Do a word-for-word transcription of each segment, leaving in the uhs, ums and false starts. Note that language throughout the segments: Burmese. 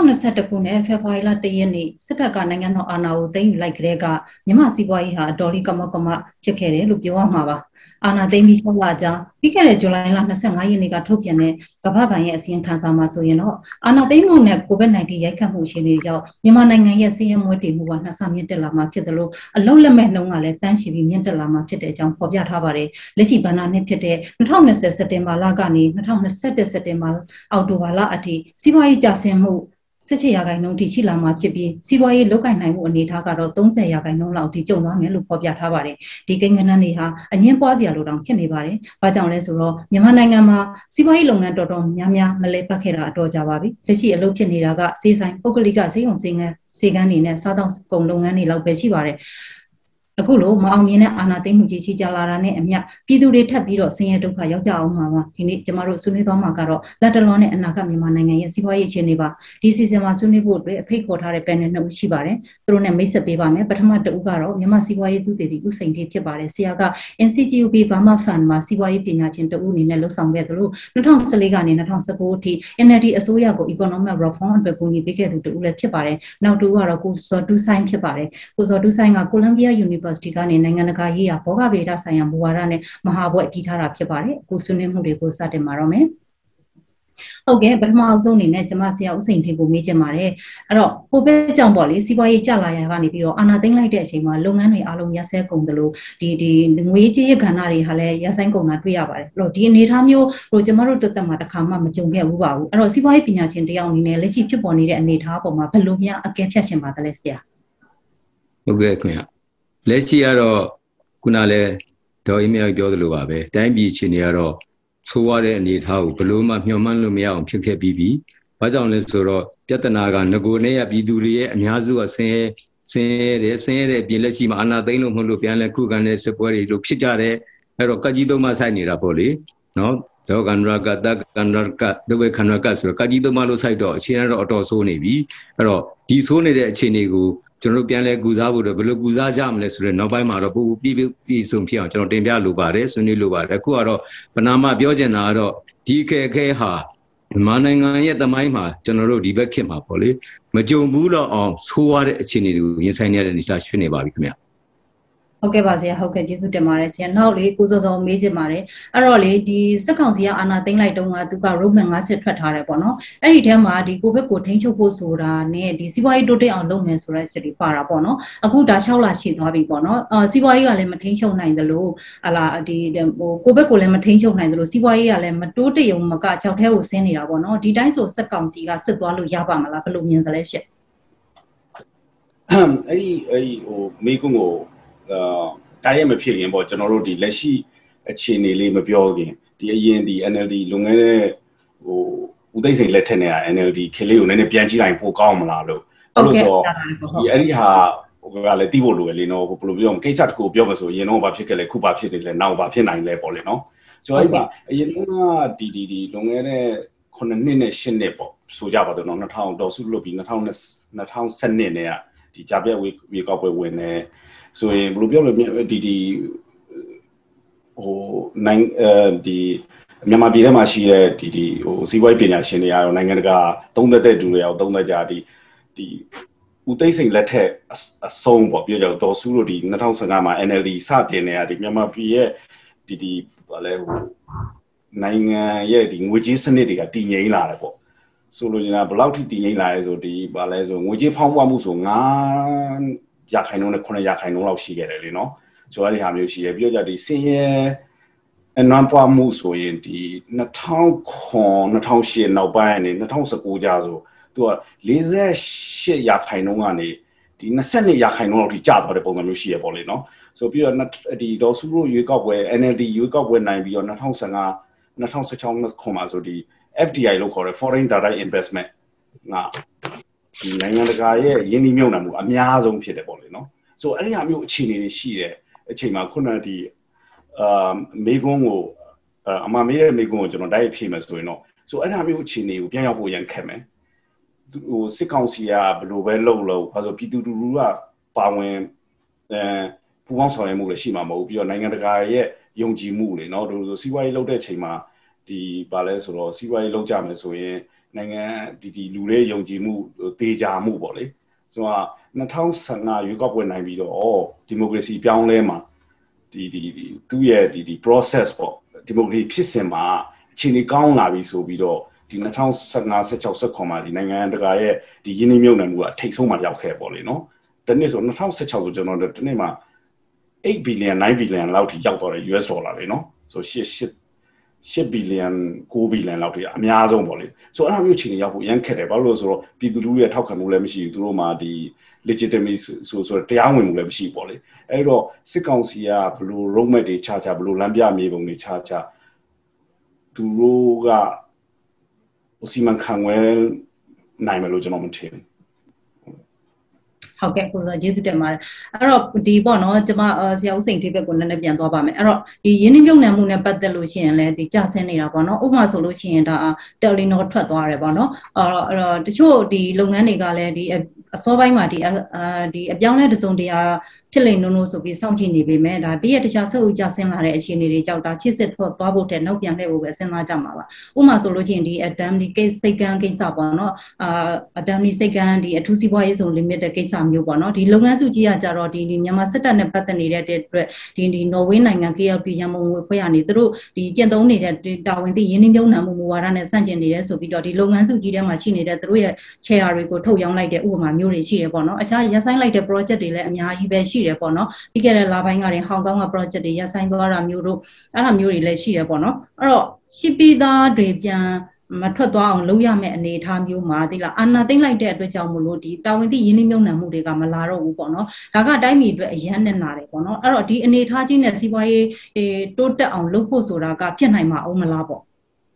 နှစ်ဆယ့်တစ်ခုနဲ့ဖေဖော်ဝါရီလတစ်ရက်နေ့စစ်တပ်ကနိုင်ငံတော်အာဏာကိုသိမ်းယူလိုက်ကြတဲ့ကမြန်မာစီးပွားရေးဟာအတော်လေးကမောက်ကမဖြစ်ခဲ့တယ်လို့ပြောရမှာပါအာဏာသိမ်းပြီး၆လကြာပြီးခဲ့တဲ့ဇူလိုင်လ၂၅ရက်နေ့ကထုတ်ပြန်တဲ့ကမ္ဘာ့ဘဏ်ရဲ့အစီရင်ခံစာမှာဆိုရင်တော့အာဏာသိမ်းမှုနဲ့ကိုဗစ်၁၉ရိုက်ခတ်မှုအခြေအနေကြောင့်မြန်မာနိုင်ငံရဲ့စီးရဲမွေးတည်မှုကနှစ်ဆမြင့်တက်လာမှာဖြစ်တယ်လို့အလုံးလက်မဲ့နှုန်းကလည်းတန်းရှိပြီးမြင့်တက်လာမှာဖြစ်တဲ့အကြောင်းဖော်ပြထားပါတယ်လက်ရှိဘဏ္ဍာနှစ်ဖြစ်တဲ့၂၀၂၀စက်တင်ဘာလကနေ၂၀၂၁စက်တင်ဘာအောက်တိုဘာလအထိစီးပွားရေးကျဆင်းမှုစစ်ချေရာခိုင်နှုန်းထိရှိလာမှာဖြစ်ပြီးစီးပွားရေးလုပ်ကိုင်နိုင်မှုအနေအထားကတော့၃၀ရာခိုင်နှုန်းလောက်ထိကျုံသွားမယ်လို့ဖော်ပြထားပါတယ်။ဒီကိန်းဂဏန်းတွေဟာအငင်းပွားစရာလိုတောင်ဖြစ်နေပါတယ်။ဘာကြောင့်လဲဆိုတော့မြန်မာနိုင်ငံမှာစီးပွားရေးလုပ်ငန်းတော်တော်များများမလဲပတ်ခဲ့တာအတော်ကြာပါပြီ။လက်ရှိအလုပ်ဖြစ်နေတာကစေဆိုင်ပုဂ္ဂလိကဈေးရုံဈေးငန်းစေကန်းတွေနဲ့စားတောက်ကုန်လုပ်ငန်းတွေလောက်ပဲရှိပါတယ်။အခုလိုမအောင်မြင်တဲ့အာဏာသိမ်းမှုကြီးကြီးကြလာတာနဲ့အမျှပြည်သူတွေထပ်ပြီးတော့ဆင်းရဲဒုက္ခရောက်ကြအောင်မှာပါဒီနေ့ကျမတို့ဆွေးနွေးသွားမှာကတော့လက်တလောနဲ့အနာဂတ်မြန်မာနိုင်ငံရဲ့စီးပွားရေးအခြေအနေပါဒီစီစဉ်မှာဆွေးနွေးဖို့အတွက်အဖိတ်ခေါ်ထားတဲ့ panel နှစ်ဦးရှိပါတယ်သူတို့နဲ့မိတ်ဆက်ပေးပါမယ်ပထမတဦးကတော့မြန်မာစီးပွားရေးသုတေသီဦးစိန်ထေးဖြစ်ပါတယ်ဆရာက N C G U B Burma Fund မှာစီးပွားရေးပညာရှင်တဦးအနေနဲ့လှုပ်ဆောင်ခဲ့သလို၂၀၁၄ကနေ၂၀၁၉အထိ N L D အစိုးရကို economic reform အတွက်ကူညီပေးခဲ့သူတဦးလည်းဖြစ်ပါတယ်နောက်တူကတော့ကိုဇော်တူးဆိုင်ဖြစ်ပါတယ်ကိုဇော်တူးဆိုင်က Columbia University ကနိုင်ငံတကာရေးရာဘောဂဗေဒဆိုင်ရာမူဝါဒနဲ့မဟာဘွဲ့ပြီးထားတာဖြစ်ပါတယ်အခုဆွေးနွေးမှုတွေကိုစတင်ပါတော့မယ်ဟုတ်ကဲ့ပထမအဆုံးအနေနဲ့ကျမဆရာဦးစိန်ထေးကိုမေးချင်ပါတယ်အဲ့တော့ကိုဗစ်ကြောင့်ပေါ့လေစီးပွားရေးကျလာရာကနေပြီးတော့အာဏာသိမ်းလိုက်တဲ့အချိန်မှာလုပ်ငန်းတွေအားလုံးရပ်ဆဲကုန်တယ်လို့ဒီဒီငွေကြေးရကဏ္ဍတွေဟာလည်းရပ်ဆိုင်းကုန်တာတွေ့ရပါတယ်အဲ့တော့ဒီအနေအထားမျိုးဟိုကျမတို့တက်တက်မှာတစ်ခါမှမကြုံခဲ့ဘူးပါဘူးအဲ့တော့စီးပွားရေးပညာရှင်တယောက်အနေနဲ့လက်ရှိဖြစ်ပေါ်နေတဲ့အနေအထားပေါ်မှာဘယ်လိုများအကဲဖြတ်ရှင်ပါသလဲဆရာဟုတ်ကဲ့ခင်ဗျလက်ရှိကတော့ခုနလည်းဒေါ်အေးမြပြောသလိုပါပဲတိုင်းပြည်အခြေအနေကတော့ဆိုးရတဲ့အနေအထားကိုဘယ်လိုမှမျှော်မှန်းလို့မရအောင်ဖြစ်ခဲ့ပြီးပြီ။ဘာကြောင့်လဲဆိုတော့ပြဿနာကငကိုနဲ့ရပြည်သူတွေရဲ့အများစုကဆင်းရဲဆင်းရဲတယ်ဆင်းရဲတဲ့အပြင်လက်ရှိမှာအာဏာသိမ်းလို့မဟုတ်လို့ပြန်လဲခုခံတဲ့စစ်ပွဲတွေလို့ဖြစ်ကြတယ်။အဲ့တော့ကကြီးသုံးပါဆိုင်နေတာပေါ့လေ။နော်ဒေါကန်ရကတကန်ရကဒဝေခန္ရကဆိုတော့ကကြီးသုံးပါလို့ဆိုင်တော့အခြေအနေတော့အတော်ဆိုးနေပြီ။အဲ့တော့ဒီဆိုးနေတဲ့အခြေအနေကိုကျွန်တော်တို့ပြန်လဲကူစားဖို့တော့ဘယ်လိုကူစားကြမလဲဆိုတော့နောက်ပိုင်းမှာတော့ပို့ပြီးပြီးဆုံးဖြစ်အောင်ကျွန်တော်တင်ပြလိုပါတယ်ဆွေးနွေးလိုပါတယ်အခုကတော့ပနာမပြောချင်တာကတော့ဒီခဲခဲဟာမြန်မာနိုင်ငံရဲ့သမိုင်းမှာကျွန်တော်တို့ဒီဘက်ခေတ်မှာပေါ့လေမကြုံဘူးတော့အောင်ဆိုးရတဲ့အခြေအနေတွေကိုရင်ဆိုင်နေရတဲ့အနေအထားဖြစ်နေပါပြီခင်ဗျဟုတ်ကဲ့ပါဆရာဟုတ်ကဲ့ကျေးဇူးတင်ပါတယ်ရှင်နောက်လေကိုစောစောမေးချင်ပါတယ်အဲ့တော့လေဒီစက်ကောင်စီကအာဏာသိမ်းလိုက်တုန်းကသူက roadmap ၅ချက်ထွက်ထားတယ်ပေါ့နော်အဲ့ဒီထဲမှာဒီကိုဗစ်ကိုထိန်းချုပ်ဖို့ဆိုတာနဲ့ဒီစီးပွားရေးတိုးတက်အောင်လုပ်မယ်ဆိုတဲ့ချက်တွေပါတာပေါ့နော်အခုဒါ၆လရှိသွားပြီပေါ့နော်အာစီးပွားရေးကလည်းမထိန်းချုပ်နိုင်သလိုဟာလာဒီဟိုကိုဗစ်ကိုလည်းမထိန်းချုပ်နိုင်သလိုစီးပွားရေးကလည်းမတိုးတက်ရုံမကကြောက်ထဲကိုဆင်းနေတာပေါ့နော်ဒီတိုင်းဆိုစက်ကောင်စီကစစ်သွားလို့ရပါမလားဘယ်လိုမြင်သလဲရှင့်အဲ့ဒီအဲ့ဒီဟိုမိကုန်းကိုအာတိုင်းရမဖြစ်ရင်ပေါ့ကျွန်တော်တို့ဒီလက်ရှိအခြေအနေလေးမပြောခင်ဒီအရင်ဒီ N L D လုပ်ငန်းရဲ့ဟိုဦးသိန်းစိန်လက်ထက်နဲ့ N L D ခေတ်လေးကိုနည်းနည်းပြန်ကြည့်လိုက်ပိုကောင်းမလားလို့အဲ့လိုဆိုဒီအဲ့ဒီဟာဟိုကလည်းတီးဖို့လိုရလေနော်ဘယ်လိုပြောမလဲကိစ္စတစ်ခုပြောမှဆိုရင်တော့ဘာဖြစ်ခဲ့လဲခုဘာဖြစ်နေလဲနောက်ဘာဖြစ်နိုင်လဲပေါ့လေနော်ဆိုတော့အဲ့ပါအရင်ကဒီဒီဒီလုပ်ငန်းရဲ့ခုနှစ်နှစ်နဲ့ရှစ်နှစ်ပေါ့ဆိုကြပါတော့နော်၂၀၀၀ဒေါ်စုလုပ်ပြီး၂၀၁၂နဲ့ကဒီဂျာပြက်ဝေဝေကောက်ပွဲဝင်နေဆိုရင်ဘယ်လိုပြောလဲဒီဒီဟိုနိုင်အဲဒီမြန်မာပြည်ထဲမှာရှိတဲ့ဒီဒီဟိုစီးပွားရေးပညာရှင်တွေအားလုံးနိုင်ငံတကာသုံးသက်တဲ့သူတွေအောင်သုံးသက်ကြဒီဒီဦးသိန်းစိန်လက်ထက်အဆုံးပေါ့ပြောကြတော့ဒေါ်စုတို့ဒီ၂၀၁၅မှာ N L D စတင်နေရဒီမြန်မာပြည်ရဲ့ဒီဒီဘာလဲဟိုနိုင်ငံရဲ့ဒီငွေကြေးစနစ်တွေကတည်ငြိမ်လာတယ်ပေါ့ဆိုလိုချင်တာဘယ်လောက်ထိတည်ငြိမ်လာလဲဆိုဒီဘာလဲဆိုငွေကြေးဖောင်းပွားမှုဆို၅ရာခိုင်နှုန်းနဲ့ခုနှစ်ရာခိုင်နှုန်းလောက်ရှိခဲ့တယ်လေနော်ဆိုတော့ဒီဟာမျိုးရှိရပြီးတော့ဒီစင်ရဲ့အနွမ်းပွားမှုဆိုရင်ဒီ၂၀၀၇ ၂၀၀၈နောက်ပိုင်းကနေ၂၀၁၉ကြာဆိုသူက၄၈ရာခိုင်နှုန်းကနေဒီ၂၂ရာခိုင်နှုန်းလောက်ထိကျသွားတဲ့ပုံစံမျိုးရှိရပေါ့လေနော်ဆိုပြီးတော့ဒီဒေါ်စုတို့ရွေးကောက်ပွဲ N L D ရွေးကောက်ပွဲနိုင်ပြီးတော့၂၀၁၅ ၂၀၁၆ခုမှာဆိုဒီ F D I လို့ခေါ်တဲ့ Foreign Direct Investment ငါဒီနိုင်ငံတကာရဲ့ယင်းနှိမ့်မြုပ်နှံမှုအများဆုံးဖြစ်တယ်ပေါ့လေနော်ဆိုအဲ့ဒီဟာမျိုးအခြေအနေတွေရှိတယ်အချိန်မှာခုနကဒီအာမေကွန်းကိုအမမေးတဲ့မေကွန်းကိုကျွန်တော်တိုက်ရိုက်ဖြေမယ်ဆိုရင်တော့ဆိုအဲ့ဒါမျိုးအခြေအနေကိုပြန်ရောက်ဖို့ရန်ခက်မယ်ဟိုစစ်ကောင်စီကဘယ်လိုပဲလုပ်လို့ဘာလို့ပြည်သူလူထုကပါဝင်အဲပူပေါင်းဆောင်ရွက်မှုလည်းရှိမှာမဟုတ်ပြီးတော့နိုင်ငံတကာရဲ့ယုံကြည်မှုလေနော်တို့ဆိုစီးပွားရေးလုပ်တဲ့ချိန်မှာဒီဘာလဲဆိုတော့စီးပွားရေးလုပ်ကြမယ်ဆိုရင်နိုင်ငံဒီဒီလူတွေယုံကြည်မှုတေချာမှုပေါ့လေဆိုတော့၂၀၁၅ရွေးကောက်ပွဲနိုင်ပြီးတော့ဒီမိုကရေစီပြောင်းလဲမှာဒီဒီသူ့ရဲ့ဒီဒီ process ပေါ့ဒီမိုကရေစီဖြစ်စဉ်မှာအခြေအနေကောင်းလာပြီဆိုပြီးတော့ဒီ၂၀၁၅ ၁၆ ၁၇မှာဒီနိုင်ငံတကာရဲ့ဒီယင်းနှိမ့်မြုပ်နှံမှုကအထိတ်ဆုံးမှာရောက်ခဲ့ပေါ့လေနော်တနေ့ဆို၂၀၁၆ဆိုကျွန်တော်တို့တနေ့မှာeight billion nine billion လောက်ထိရောက်တော့တယ် U S ဒေါ်လာလေနော်ဆိုeight billion nine billion လောက်ထိအများဆုံးပေါ့လေဆိုအဲ့လိုမျိုးအခြေအနေရောက်ဖို့အရင်ခက်တယ်ဘာလို့လဲဆိုတော့ပြည်သူလူထုရဲ့ထောက်ခံမှုလည်းမရှိဘူးသူတို့မှာဒီ legitimacy ဆိုဆိုတရားဝင်မှုလည်းမရှိပေါ့လေအဲ့တော့စစ်ကောင်စီကဘလို့ roadmap တွေချချဘလို့လမ်းပြမြေပုံတွေချချသူတို့ကစီမံခန့်ခွဲနိုင်မယ်လို့ကျွန်တော်မထင်ဟုတ်ကဲ့ကိုယ်ကျေးဇူးတင်ပါတယ်အဲ့တော့ဒီပေါ့နော်ကျွန်မဆရာဦးစိန်ထိပ်ဘက်ကိုနည်းနည်းပြန်သွားပါမယ်အဲ့တော့ဒီရင်းနှီးမြှုပ်နှံမှုနဲ့ပတ်သက်လို့ရှိရင်လည်းဒီကြဆင်းနေတာပေါ့နော်ဥပမာဆိုလို့ရှိရင်ဒါတယ်လီနော်ထွက်သွားတယ်ပေါ့နော်အဲ့တော့တချို့ဒီလုပ်ငန်းတွေကလည်းဒီအစောပိုင်းမှာဒီဒီအပြောင်းလဲတစုံတရာဖြစ်လိမ့်နိုးနိုးဆိုပြီးစောင့်ကြည့်နေပေမဲ့ဒါတရက်တခြားဆုပ်ကြဆင်းလာတဲ့အခြေအနေတွေကြောက်တာချစ်စစ်ထွက်သွားဖို့တဲ့နောက်ပြန်လှည့်ဖို့ပဲစဉ်းစားကြမှာပါဥပမာဆိုလို့ချင်းဒီအတမ်ဒီကိစိတ်ကန်းကိစ္စပေါ့နော်အာအတမ်ဒီစိတ်ကန်းဒီအထူးစီးပွားရေးဆောင် limited ကိစ္စမျိုးပေါ့နော်ဒီလုပ်ငန်းစုကြီးကကြတော့ဒီမြန်မာစစ်တပ်နဲ့ပတ်သက်နေတဲ့အတွက်ဒီဒီနော်ဝေးနိုင်ငံ K L P ရန်မုံငွေဖွဲ့ရနေသူတို့ဒီကျင့်သုံးနေတဲ့တာဝန်သိရင်းနှီးမြှုပ်နှံမှုမူဝါဒနဲ့ဆန့်ကျင်နေတယ်ဆိုပြီးတော့ဒီလုပ်ငန်းစုကြီးထဲမှာရှိနေတဲ့သူတို့ရဲ့ share တွေကိုထုတ်ရောင်းလိုက်တဲ့ဥပမာမျိုးတွေရှိတယ်ပေါ့နော်အခြားရပ်ဆိုင်လိုက်တဲ့ project တွေလည်းအများကြီးပဲရှိတယ်ပေါ့နော်ပြီးခဲ့တဲ့လပိုင်းကရင်ဟောင်ကောင်က project တွေရပ်ဆိုင်သွားတာမျိုးတို့အဲ့ဒါမျိုးတွေလည်းရှိတယ်ပေါ့နော်အဲ့တော့ရှိပြီးသားတွေပြန်မထွက်သွားအောင်လုပ်ရမယ့်အနေအထားမျိုးမှာဒီလားအာဏာသိမ်းလိုက်တဲ့အတွက်ကြောင့်မလို့ဒီတာဝန်သိရင်းနှီးမြှုပ်နှံမှုတွေကမလာတော့ဘူးပေါ့နော်ဒါကတိုင်းပြည်အတွက်အရန်နဲ့နာတယ်ပေါ့နော်အဲ့တော့ဒီအနေအထားကြီးနဲ့စီးပွားရေးတိုးတက်အောင်လုပ်ဖို့ဆိုတာကဖြစ်နိုင်မှာအောင်မလားပေါ့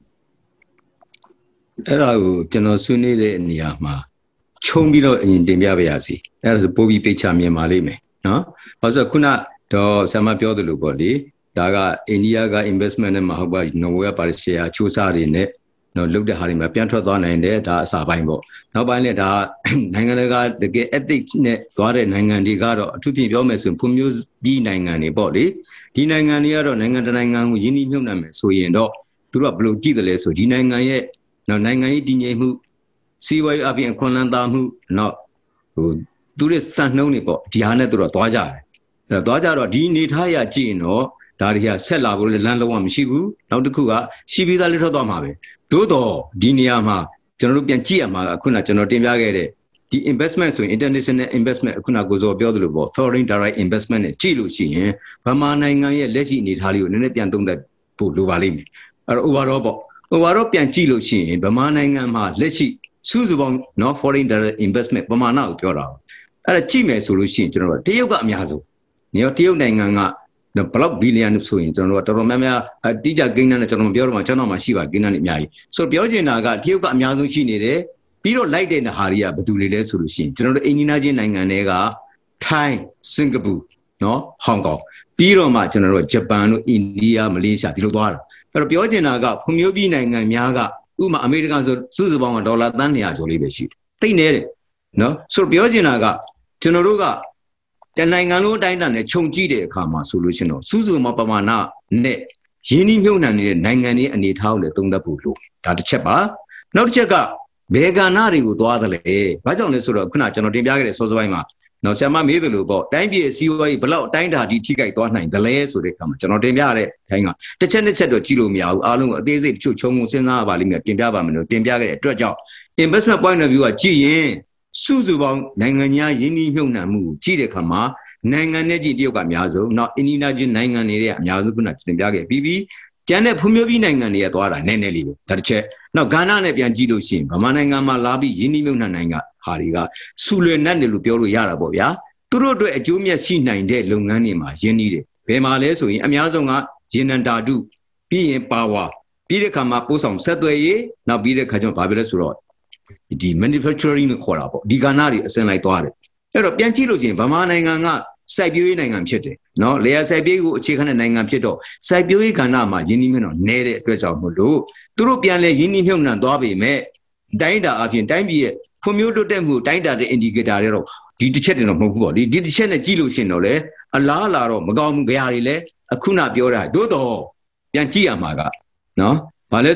အဲ့ဒါကိုကျွန်တော်ဆွေးနွေးတဲ့နေရာမှာခြုံပြီးတော့အရင်တင်ပြပါရစေအဲ့ဒါဆိုပို့ပြီးပိတ်ချမြင်ပါလိမ့်မယ်နော်ဘာလို့ဆိုခုနတော့ဆရာမပြောသလိုပေါ့လေဒါကအိန္ဒိယက investment နဲ့မဟုတ်ပါနော်ဝေးပါရှယ်ယာချိုးစားတွေနဲ့နော်လုတ်တဲ့ဟာတွေမှာပြန်ထွက်သွားနိုင်တယ်ဒါအစာပိုင်းပေါ့နောက်ပိုင်းလည်းဒါနိုင်ငံတကာတကယ် ethics နဲ့သွားတဲ့နိုင်ငံတွေကတော့အထူးဖြင့်ပြောမယ်ဆိုရင်ဖွံ့ဖြိုးပြီးနိုင်ငံတွေပေါ့လေဒီနိုင်ငံတွေကတော့နိုင်ငံတနိုင်ငံကိုယင်းနှိမ့်မြှုပ်နှံမယ်ဆိုရင်တော့သူတို့ကဘယ်လိုကြည့်တယ်လဲဆိုဒီနိုင်ငံရဲ့နော်နိုင်ငံရေးတည်ငြိမ်မှုစီးပွားရေးအပြင်အခွင့်အလမ်းသားမှုနော်ဟိုသူတို့စံနှုန်းတွေပေါ့ဒီဟာနဲ့သူတို့သွားကြတယ်အဲ့တော့သွားကြတော့ဒီအနေထားရကြည့်ရင်တော့ဒါတွေကဆက်လာဖို့လည်းလမ်းလုံးဝမရှိဘူးနောက်တစ်ခုကရှိပြီးသားလေးထွက်သွားမှာပဲသို့တော့ဒီနေရာမှာကျွန်တော်တို့ပြန်ကြည့်ရမှာခုနကျွန်တော်တင်ပြခဲ့တဲ့ဒီ investment ဆိုရင် international investment ခုနကိုဇော်ပြောသလိုပေါ့ foreign direct investment နဲ့ကြည့်လို့ရှိရင်ဗမာနိုင်ငံရဲ့လက်ရှိအနေအထားလေးကိုနည်းနည်းပြန်သုံးသပ်ဖို့လိုပါလိမ့်မယ်အဲ့တော့ overall ပေါ့ overall ပြန်ကြည့်လို့ရှိရင်ဗမာနိုင်ငံမှာလက်ရှိစုစုပေါင်းနော် foreign direct investment ပမာဏကိုပြောတာအဲ့ဒါကြည့်မယ်ဆိုလို့ရှိရင်ကျွန်တော်တို့တရုတ်ကအများဆုံးနေရောတရုတ်နိုင်ငံကဘလောက်ဘီလီယံဆိုရင်ကျွန်တော်တို့တော်တော်များများအတိအကျကိန်းနဲ့ကျွန်တော်ပြောတော့မှကျွန်တော်မှရှိပါကိန်းနဲ့အများကြီးဆိုတော့ပြောချင်တာကတရုတ်ကအများဆုံးရှိနေတယ်ပြီးတော့လိုက်တဲ့ဟာတွေကဘယ်သူတွေလဲဆိုလို့ရှိရင်ကျွန်တော်တို့အိန္ဒိယချင်းနိုင်ငံတွေကထိုင်းစင်ကာပူနော်ဟောင်ကောင်ပြီးတော့မှကျွန်တော်တို့ဂျပန်တို့အိန္ဒိယမလေးရှားဒီလိုသွားတာအဲ့တော့ပြောချင်တာကဖွံ့ဖြိုးပြီးနိုင်ငံများကဥပမာအမေရိကန်ဆိုစုစုပေါင်းကဒေါ်လာသန်းtwo hundredကျော်လေးပဲရှိတယ်တိတ်နေတယ်နော်ဆိုတော့ပြောချင်တာကကျွန်တော်တို့ကတနိုင်ငံလုံးအတိုင်းအတာနဲ့ခြုံကြည့်တဲ့အခါမှာဆိုလို့ရှိရင်တော့စုစုပေါင်းပမာဏနဲ့ရင်းနှီးမြှုပ်နှံနေတဲ့နိုင်ငံတွေအနေထားကိုလည်းသုံးသပ်ဖို့လိုဒါတစ်ချက်ပါနောက်တစ်ချက်ကဘယ်ကဏ္ဍတွေကိုသွားသလဲဘာကြောင့်လဲဆိုတော့ခုနကျွန်တော်တင်ပြခဲ့တဲ့စောစောပိုင်းမှာနော်ဆရာမမေးသလိုပေါ့တိုင်းပြည်စီးပွားရေးဘလောက်အတိုင်းအတာဒီထိခိုက်သွားနိုင်သလဲဆိုတဲ့အခါမှာကျွန်တော်တင်ပြရတဲ့အတိုင်းကတစ်ချက်တစ်ချက်တော့ကြည့်လို့မရဘူးအားလုံးအသေးစိတ်တချို့ခြုံငုံစဉ်းစားရပါလိမ့်မယ်တင်ပြပါမယ်လို့တင်ပြခဲ့တဲ့အတွက်ကြောင့် investment point of view ကကြည့်ရင်စုစုပေါင်းနိုင်ငံများယင်းနှီးမြှုပ်နှံမှုကိုကြည့်တဲ့အခါမှာနိုင်ငံနဲ့ကြည့်တရုတ်ကအများဆုံးနောက်အိန္ဒိယချင်းနိုင်ငံတွေရဲ့အများဆုံးခုနတင်ပြခဲ့ပြီးပြီးကျန်တဲ့ဖွံ့ဖြိုးပြီးနိုင်ငံတွေကသွားတာနည်းနည်းလေးပဲဒါတစ်ချက်နောက်ဂါနာနဲ့ပြန်ကြည့်လို့ရှိရင်ဗမာနိုင်ငံမှာလာပြီးယင်းနှီးမြှုပ်နှံနိုင်ငံဟာတွေကစူလွယ်နဲ့တယ်လို့ပြောလို့ရတာပေါ့ဗျာသူတို့အတွက်အကျိုးမြတ်ရှိနိုင်တဲ့လုပ်ငန်းတွေမှာယင်းနှီးတယ်ဘယ်မှာလဲဆိုရင်အများဆုံးကရေနံဓာတုပြီးရင်ပါဝါပြီးတဲ့ခါမှာပို့ဆောင်ဆက်သွယ်ရေးနောက်ပြီးတဲ့ခါကျတော့ဘာဖြစ်လဲဆိုတော့ဒီ manufacturing ကိုခေါ်တာပေါ့ဒီကဏ္ဍတွေအစင်လိုက်သွားတယ်အဲ့တော့ပြန်ကြည့်လို့ရှိရင်ဗမာနိုင်ငံကစိုက်ပျိုးရေးနိုင်ငံဖြစ်တယ်နော်လေယာစိုက်ပျိုးရေးကိုအခြေခံတဲ့နိုင်ငံဖြစ်တော့စိုက်ပျိုးရေးကဏ္ဍမှာယင်းနှီးမြှုပ်နှံနည်းတဲ့အတွက်ကြောင့်မို့လို့သူတို့ပြန်လဲယင်းနှီးမြှုပ်နှံသွားပေမဲ့တိုင်းတာအပြင်တိုင်းပြည်ရဲ့ဖွံ့ဖြိုးတိုးတက်မှုတိုင်းတာတဲ့ indicator တွေတော့ဒီတစ်ချက်တည်းတော့မဟုတ်ဘူးပေါ့ဒီဒီတစ်ချက်နဲ့ကြည့်လို့ရှိရင်တော့လေအလားအလာတော့မကောင်းဘူးကြရာတွေလဲအခုနပြောတာသို့တော့ပြန်ကြည့်ရမှာကနော်ဘာလဲဆိုရင်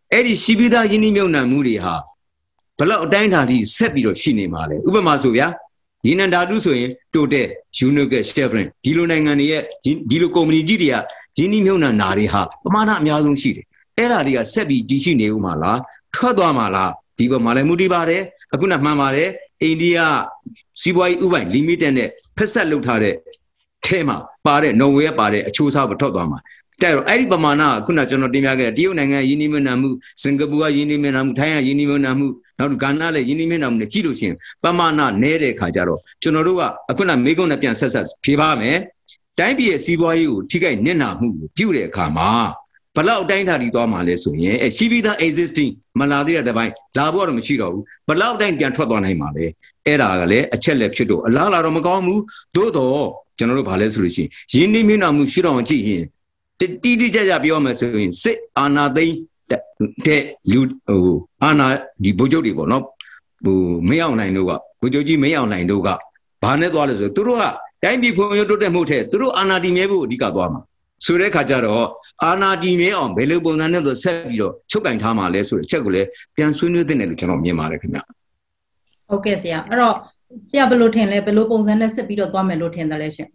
Eddie Shibida Yinimuna Muriha. Below Dainty set bit of Shini Male. Ubemasovia. Yin and Dadu Soin, Tote, Junuka Stephen, Dilunangania, Dilucomi Gidia, Jinimuna Nariha, Mana Miazun Shiri. Eraria Sebi Dishine Umala, Kodamala, Diva Malemudibare, Aguna Mamare, India, Siwai Ubai, Limit and Pesalutare, Tema, Pare, nowhere Pare, choose how to Todama. Tero, Aribamana, Kuna Jono Dimaga, Dionanga, Yinimunamu, Singapore, Yinimunam, Taya, Yinimunamu, not Ganale, Yinimunam, the Kilusin, Bamana, Nere Kajaro, Chonorua, Akuna Megona Pian Sasas, Pivame, Timbi, Siwayu, Tika, Nena, Pure Kama. Palau Dainty Doma Lesu, a Shivida existing Maladia Divine, Labor Machiro, Palau Dain can trot on him, Erale, a Chelep Chido, a Lala Romagomu, Dodo, General Palace Ruchi, Yindi Mina Mushiro and Chi, the Didi Jabioma Suin, sit Anna they te lud, oh, Anna di Bojodibo, no, Mayon Nainoga, Bojoji Mayon Nainoga, Banet Wallace, Turua, Time before you to the motel, Turu Anna di Nebu, Dicadoma, Sure Kajaro. Ana di me on believable none of the Savio, Chok and Tama less with Chegule, Pian Sunu than a general Yamaricana. Okay, Sia. Ro, Sia Belutin, Belopos and less a bit of Bomelutin the legend.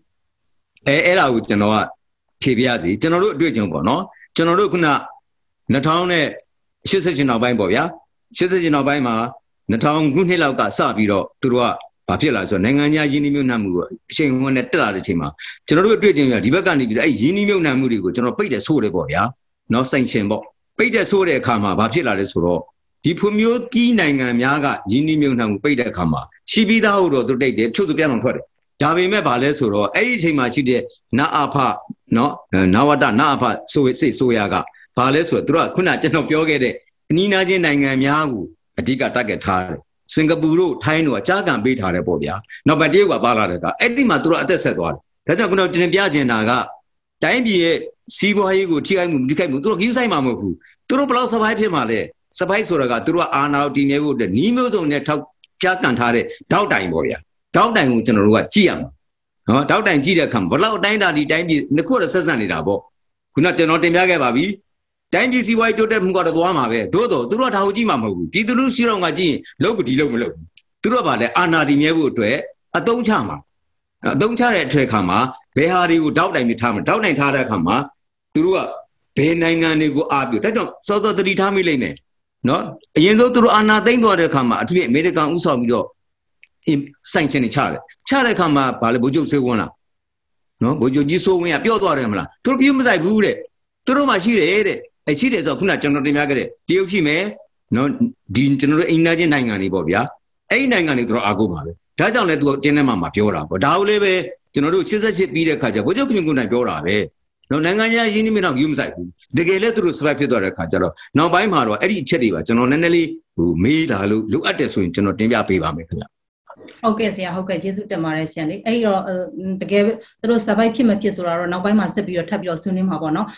Era with Genoa, Tibiazi, General Dujon, no? General Kuna, Natone, Shizajin of Bimboya, Shizajin of Bima, Naton Gunhilaka Sabiro, Turua. Papilla, so Nanganya Yinimunamu, saying one at Telatima. General Britain, Dibagani, Yinimunamuri, General Peter Sore, no sanction, but Peter Sore Kama, Papilla is for Dipumu, Kinang, Yaga, Yinimunam, Peter Kama. She be the Horo to take the two piano for it. Davi Mebalesuro, anything much she did, Naapa, no, Nawada, Napa, so it says Soyaga, Palesro, Kuna, General Piogede, Nina Jinang Yagu, a Diga Taget. Singapore, Taino, Jagan beat her Bobia. No, but you were Balada. Eddie Matura at the set one. That's not going to be Naga. Time be see why you go, Tiamu, Gizai Mamu. Turu Plus of Hypemale, Sabai Suraga, Turu Arnau, Dinevo, the Nimos on the top Jakan Tare, Tautime Bobia. Tautime General Giam. No, Tautime Gia come, but loud Dinah, the time be the quarter Sazan in Abo. Could not tell Yaga Babi. Time you see why to them got a Wama, Dodo, Dura Haujimamu, Pidu Shirongaji, Logudi Logo. Turabade, Anna di Nevu to a don't chama. Don't chare Trekama, Behari would doubt any time, doubt any Tarakama, Turua, Penangani Abu, that don't so the Ritamilene. No, you know, to Anna, they got a kama, to be American Usamido in sanctioning Charlie. Charlie Kama, Palabujo Sewana. No, but you just saw me a pure Doremla. Took you as I would it. Turoma she a series of Kuna General Magare, Dioshime, no, Dean General Inagin Nangani Bobia, a Nangani through Aguma. That's on it to Genema Piora, but Dauleve, General Chizachip Peter Kaja, but you can go Piora, no Nanganya Yinimina Yumsai, the Gale to swipe your Kajaro, now by Maro, Eddie Chediva, General Nelly, who made a look at this when General Timia Piva. Okay, see how can Jesus Marishan. I gave those survive him at Kisura, now by myself, your tab your sunim habono.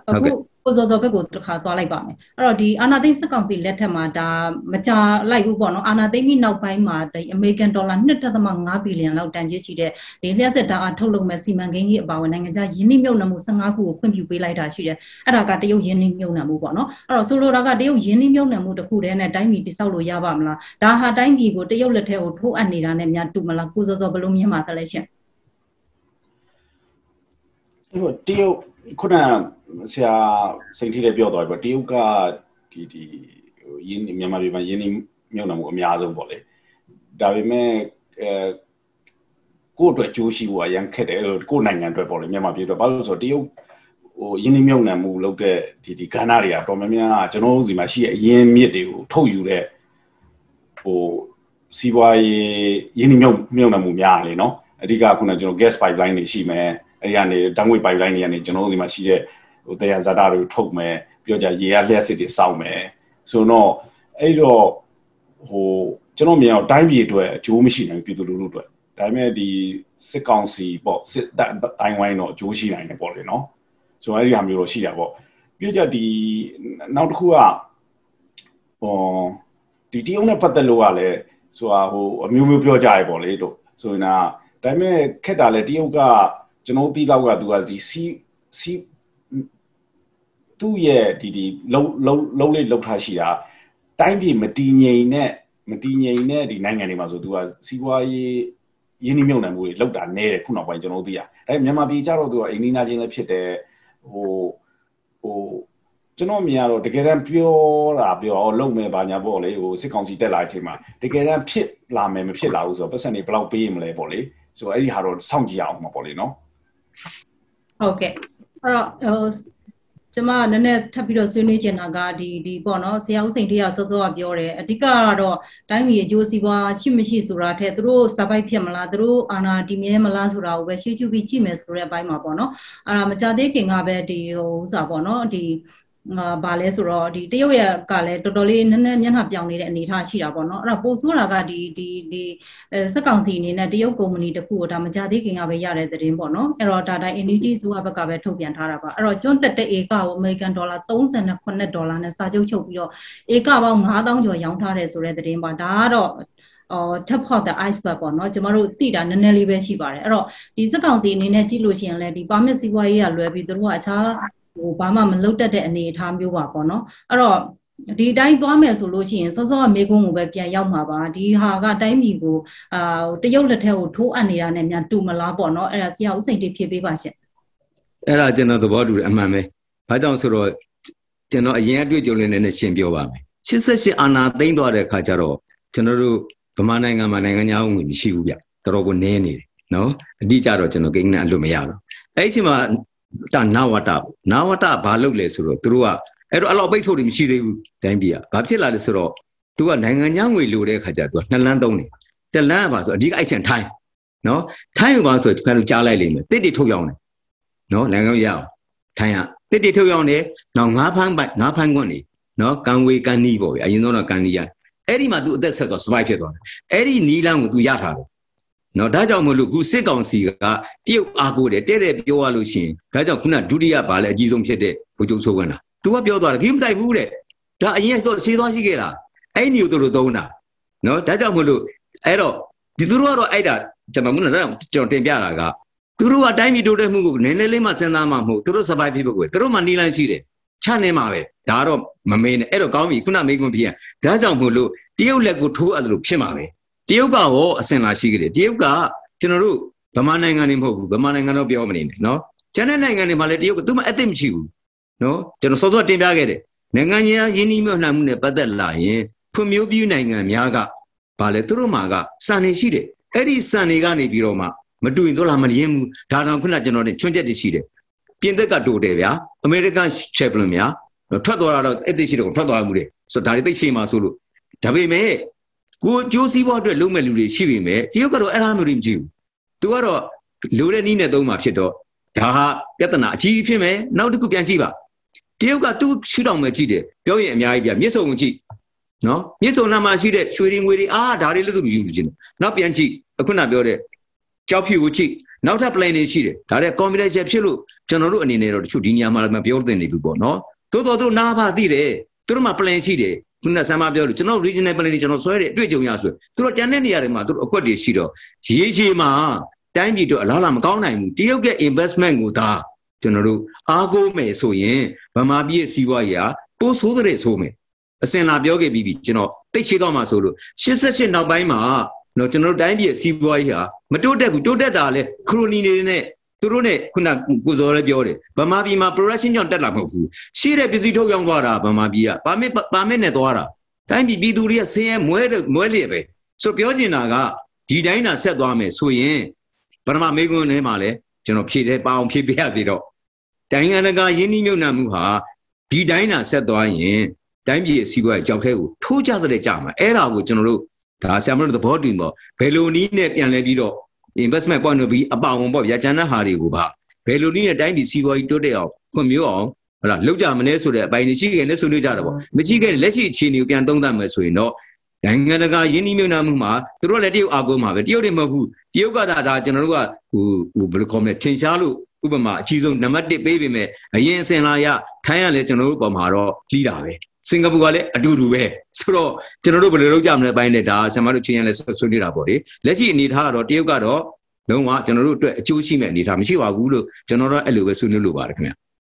Was also a good to Katolibame. Or the another second letter mada, Macha, like Ubono, another me now by mad, the American dollar, net of the Manga billion out and Jechide. The Lazetta are told Messi Mangani about an Anga Yinimuna Musangaku, when you be like Ashida, and I got the Yinimuna Mubono, or solo Raga de Yinimuna Mudaku and a dime di Saulo Yavamla. Da had dime go to your letter to Anira and Yatu Malacuzas of Bolumia Mathalation. Deal couldn't say Saint Hilda Biodor, but you got the Yin Yamari Yini Munam Miazo Volley. Davime go to a Jushi or young cat, go nine and Tripoli, Yamabi, so deal Yini Munam who looked at the Canaria, Tomamia, Genosi, Machia, Yin Midi, told you there. Oh, see why Yini Munam Mumiani, no? A diga kuna gas pipeline is she man. And Dangui pipeline and generally Machia, they are Zadaru took me, Pioja, yes, it is South me. So no, Ado who Genomia, Dimey to a Jew machine and people do it. Dime the second sea, but sit that time why not Jewish in the body, no? So I am Eurosia. Pioja the now who are or the Diona Pataluale, so I who a Mumu Pioja boledo. So now, Dime Ketale Dioga. General Dilaga do as the sea sea သူ့ရဲ့ဒီဒီလုံးလုံးလုံးလေးလောက်ထားရှိတာတိုင်းပြည်မတည်ငြိမ်နဲ့မတည်ငြိမ်နဲ့ဒီနိုင်ငံတွေမှာဆိုသူကစီးပွားရေးရင်းနှီးမြှုပ်နှံမှုတွေလောက်တာနဲတယ်ခုနောက်ပိုင်းကျွန်တော်တို့သိရအဲမြန်မာပြည်ကြတော့သူကအိန္ဒိယချင်းလည်းဖြစ်တယ်ဟိုဟိုကျွန်တော်မြင်ရတော့တကယ်တမ်းပြောတာပြောလုံမဲ့ဘာညာပေါ့လေဟိုစစ်ကောင်စီတက်လာတဲ့အချိန်မှာတကယ်တမ်းဖြစ်လာမယ်မဖြစ်လာဘူးဆိုတော့ပတ်စံတွေဘယ်လောက်ပေးရမလဲပေါ့လေဆိုတော့အဲ့ဒီဟာတော့စောင့်ကြည့်အောင်မှာပေါ့လေနော်ဟုတ်ကဲ့အဲ့တော့ဟိုကျမနည်းနည်းထပ်ပြီးတော့ဆွေးနွေးချင်တာကဒီဒီပေါ့နော်ဆရာဦးစိန်တရားစောစောကပြောတယ်အဓိကကတော့တိုင်းပြည်အကျိုးစီးပွားရှိမရှိဆိုတာထက်သူတို့စပိုက်ဖြစ်မလားသူတို့အာဏာတည်မြဲမလားဆိုတာကိုပဲရှေ့ကျူပြီးကြည့်မယ်ဆိုတဲ့အပိုင်းမှာပေါ့နော်အဲ့ဒါမကြသေးခင်ကပဲဒီဟိုဥစားပေါ့နော်ဒီဘာလဲဆိုတော့ဒီတရုတ်ရဲ့ကလည်းတော်တော်လေးနည်းနည်းမျက်နှာပြောင်နေတဲ့အနေအထားရှိတာပေါ့နော်အဲ့တော့ပို့ဆိုးတာကဒီဒီဒီစက်ကောင်စီအနေနဲ့တရုတ်ကုမ္ပဏီတစ်ခုကိုဒါမကြသေးခင်ကပဲရတဲ့သတင်းပေါ့နော်အဲ့တော့ဒါတိုင်း energy ဆိုဘက်ကပဲထုတ်ပြန်ထားတာပါအဲ့တော့ကျွန်းတက်တဲ့ဧကကိုအမေရိကန်ဒေါ်လာသုံးဆယ်ခုနှစ်ဒေါ်လာနဲ့စာချုပ်ချုပ်ပြီးတော့ဧကပေါင်းငါးသောင်းကျော်ရောင်းထားတယ်ဆိုတဲ့သတင်းပါဒါကတော့အော် top of the iceberg ပေါ့နော်ကျမတို့သိတာနည်းနည်းလေးပဲရှိပါတယ်အဲ့တော့ဒီစက်ကောင်စီအနေနဲ့ကြည့်လို့ရှိရင်လည်းဒီ permit စီးပွားရေးကလွယ်ပြီးတို့ကအခြားဟိုဘာမှမလုပ်တတ်တဲ့အနေအထားမျိုးပါပေါ့နော်အဲ့တော့ဒီအတိုင်းသွားမယ်ဆိုလို့ရှိရင်စောစောကမေကွန်းကိုပဲပြန်ရောက်မှာပါဒီဟာကတိုင်းပြည်ကိုအာတရုတ်လက်ထက်ကိုထိုးအပ်နေတာနဲ့များတူမလားပေါ့နော်အဲ့ဒါဆရာဦးစိန်တိဖြေပေးပါရှင့်အဲ့ဒါကျွန်တော်သဘောတူတယ်အမှန်ပဲဘာကြောင့်ဆိုတော့ကျွန်တော်အရင်အတွေ့အကြုံလေးနဲ့ရှင်းပြောပါမယ်ရှစ်ဆယ့်ရှစ်အာဏာသိမ်းသွားတဲ့အခါကျတော့ကျွန်တော်တို့ဗမာနိုင်ငံမှာနိုင်ငံခြားဝင်မရှိဘူးဗျတော်တော်ကိုနည်းနေတယ်နော်အတိအကျတော့ကျွန်တော်ကိန်းနဲ့အလွတ်မရတော့အဲ့ဒီမှာတာနာဝတနာဝတဘာလုပ်လဲဆိုတော့သူတို့ကအဲ့တော့အဲ့လောက်ပိတ်ဆို့တွေမရှိသေးဘူးတိုင်းပြည်ကဘာဖြစ်လာလဲဆိုတော့သူကနိုင်ငံခြားငွေလိုတဲ့အခါကျသူကနှစ်လမ်းသုံးတယ်တစ်လမ်းကပါဆိုအဓိကအဲ့ချင်ထိုင်းနော်ထိုင်းကပါဆိုခင်ဗျားတို့ကြားလိုက်လိမ့်မယ်တစ်တိထုတ်ရောင်းတယ်နော်နိုင်ငံရအောင်ထိုင်းကတစ်တိထုတ်ရောင်းတယ်နောက်ငါးဖမ်းပိုက်ငါးဖမ်းခွန်းနေနော်ကန်ဝေကန်နီးပေါ့ဗျအရင်ဆုံးတော့ကန်နီးရအဲ့ဒီမှာသူအသက်ဆက်သွားစပိုက်ဖြစ်သွားတယ်အဲ့ဒီနီးလန်းကိုသူရထားတယ်နော်ဒါကြောင့်မလို့ခုစစ်ကောင်စီကတရုတ်အားကိုးတယ်တဲ့တဲ့ပြောရလို့ရှိရင်ဒါကြောင့်ခုနဒုတိယပါလဲအကြီးဆုံးဖြစ်တဲ့ဗိုလ်ချုပ်စိုးဝင်းလားသူကပြောသွားတယ်ခီးမဆိုင်ဘူးတဲ့ဒါအရင်ကတော့ရှင်းသွားရှိခဲ့တာအဲ့ဒီကိုသူတို့သုံးတာနော်ဒါကြောင့်မလို့အဲ့တော့ဒီသူတို့ကတော့အဲ့ဒါကျွန်တော်ခုနကကျွန်တော်တင်ပြတာကသူတို့ကတိုင်းပြည်တိုးတက်မှုကိုနည်းနည်းလေးမှစဉ်းစားမှမဟုတ်သူတို့စပိုက်ဖြစ်ဖို့ကိုသူတို့မှနီးလန်းရှိတယ်ချနေမှာပဲဒါတော့မမင်းနဲ့အဲ့တော့ကောင်းပြီခုနမေးခွန်းဖြစ်ရဒါကြောင့်မလို့တရုတ်လက်ကိုထိုးအပ်လို့ဖြစ်မှာပဲတရုတ်ကရောအစင်လာရှိကြတယ်တရုတ်ကကျွန်တော်တို့ဗမာနိုင်ငံနေမဟုတ်ဘူးဗမာနိုင်ငံတော့ပြောမနေနဲ့နော်ကျန်တဲ့နိုင်ငံတွေမှာလည်းတရုတ်ကသူမှအသိမရှိဘူးနော်ကျွန်တော်စောစောတင်ပြခဲ့တယ်နိုင်ငံကြီးရင်းနှီးမြှုပ်နှံမှုနဲ့ပတ်သက်လာရင်ဖွံ့ဖြိုးပြီးနိုင်ငံများကဘာလဲသူတို့မှာကစံနေရှိတယ်အဲ့ဒီစံတွေကနေပြီးတော့မှမတူရင်တော့လာမရင်းဘူးဒါတော့ခုနကျွန်တော်တို့ချွန်းချက်တွေရှိတယ်ပြင်သစ်ကတိုးတယ်ဗျာအမေရိကန်ချယ်ပလန်များထွက်သွားတော့အဲ့ဒီရှိတော့ထွက်သွားမှုတွေဆိုဒါတွေသိရှိမှဆိုလို့ဒါပေမဲ့ကိုကျိုးစည်းဖို့အတွက်လုံးမဲ့လူတွေရှိပေမဲ့တရုတ်ကတော့အဲ့ဒါမျိုးတွေမရှိဘူးသူကတော့လိုတဲ့နည်းနဲ့သုံးမှဖြစ်တော့ဒါဟာပြဿနာအကြီးဖြစ်မယ်နောက်တစ်ခုပြန်ကြည့်ပါတရုတ်ကသူ့ရှုထောင့်ပဲကြည့်တယ်ပြောရင်အများကြီးပြမြစ်ဆုံကိုကြည့်နော်မြစ်ဆုံနာမှာရှိတဲ့ရွှေရင်ငွေတွေအာဒါတွေလည်းသူယူကြည့်တယ်နောက်ပြန်ကြည့်အခုနပြောတဲ့ကြောက်ဖြူကိုကြည့်နောက်ထပ် plan တွေရှိတယ်ဒါတဲ့ confidential ဖြစ်လို့ကျွန်တော်တို့အနေနဲ့တော့တချို့ဒီနေရာမှာမပြောသင့်နေဘူးပေါ့နော်သို့တော်သူတို့နားပါသိတယ်သူတို့မှာ plan ရှိတယ်ခုနဆမ်းမပြောလို့ကျွန်တော် regional plan တွေကျွန်တော်ဆွဲတယ်အတွေ့အကြုံရဆိုသူတို့တန်တဲ့နေရာတွေမှာသူတို့အကွက်တွေရှိတော့ရေးချေမှာတိုင်းပြည်တို့အလားအလာမကောင်းနိုင်ဘူးတရုတ်က investment ကိုဒါကျွန်တော်တို့အားကိုးမယ်ဆိုရင်ဗမာပြည်ရဲ့စီးပွားရေးဟာပိုဆိုးတဲ့ဆိုးမယ်အစင်လာပြောခဲ့ပြီးပြီကျွန်တော်သိချေတော့မှာဆိုလို့ရှစ်ဆယ့်ရှစ်နောက်ပိုင်းမှာနော်ကျွန်တော်တို့တိုင်းပြည်ရဲ့စီးပွားရေးဟာမတိုးတက်ဘူးတိုးတက်တာလဲခရိုနီတွေနဲ့သူတို့နဲ့ခုနကိုစော်လည်းပြောတယ်ဗမာပြည်မှာ production ကြောင့်တက်လာမဟုတ်ဘူးရှိတဲ့ပစ္စည်းထုတ်ရောင်းသွားတာဗမာပြည်ကပါမစ်ပါမစ်နဲ့သွားတာတိုင်းပြည်ပြည်သူတွေကဆင်းရဲမွဲမွဲလျက်ပဲဆိုပြောချင်တာကဒီတိုင်းသာဆက်သွားမယ်ဆိုရင်ပထမမေကွန်းထဲမှာလဲကျွန်တော်ဖြည့်တယ်ပအောင်ဖြည့်ပြရစီတော့တိုင်းနိုင်ငံကယင်းနှိမ့်မြုပ်နှံမှုဟာဒီတိုင်းသာဆက်သွားရင်တိုင်းပြည်စီးပွားရေးကြောက်ထဲကိုထိုးကြတဲ့ကြမှာအဲ့ဒါကိုကျွန်တော်တို့ဒါဆရာမတို့သဘောတူပေါ့ဘယ်လိုနည်းနဲ့ပြန်လဲပြီးတော့ investment point of view အပေါအောင်ပေါ့ဗျာကျန်တဲ့ဟာတွေကိုပါဘယ်လိုနည်းနဲ့တိုင်းပြည်စီးပွားရေးတိုးတက်အောင်ဖွံ့ဖြိုးအောင်ဟုတ်လားလောက်ကြမလဲဆိုတဲ့အပိုင်းတွေရှိခဲ့နဲ့ဆွေးနွေးကြတာပေါ့မရှိခဲ့လက်ရှိအခြေအနေကိုပြန်သုံးသပ်မယ်ဆိုရင်တော့နိုင်ငံတကာယင်းနှိမ့်မြုပ်နှံမှုမှာသူတို့လည်းတရုတ်အာကိုမှာပဲတရုတ်တွေမဟုတ်ဘူးတရုတ်ကဒါဒါကျွန်တော်တို့ကဟိုဟိုဘယ်လိုခေါ်မလဲထင်ရှားလို့ဥပမာအကြီးဆုံးနံပါတ်တစ်ပေးပေမဲ့အရင်အစင်လာရထိုင်းရလဲကျွန်တော်တို့ပုံမှာတော့လီးတာပဲစင်ကာပူကလည်းအတူတူပဲဆိုတော့ကျွန်တော်တို့ဘယ်လိုလုပ်ကြမလဲပိုင်းနဲ့ဒါဆရာမတို့ချင်းရလဲဆွေးနွေးတာပေါ့လေလက်ရှိအနေထားကတော့တရုတ်ကတော့လုံးဝကျွန်တော်တို့အတွက်အကျိုးရှိမဲ့အနေထားမရှိပါဘူးလို့ကျွန်တော်တို့အဲ့လိုပဲဆွေးနွေးလို့ပါတယ်ခင်ဗျ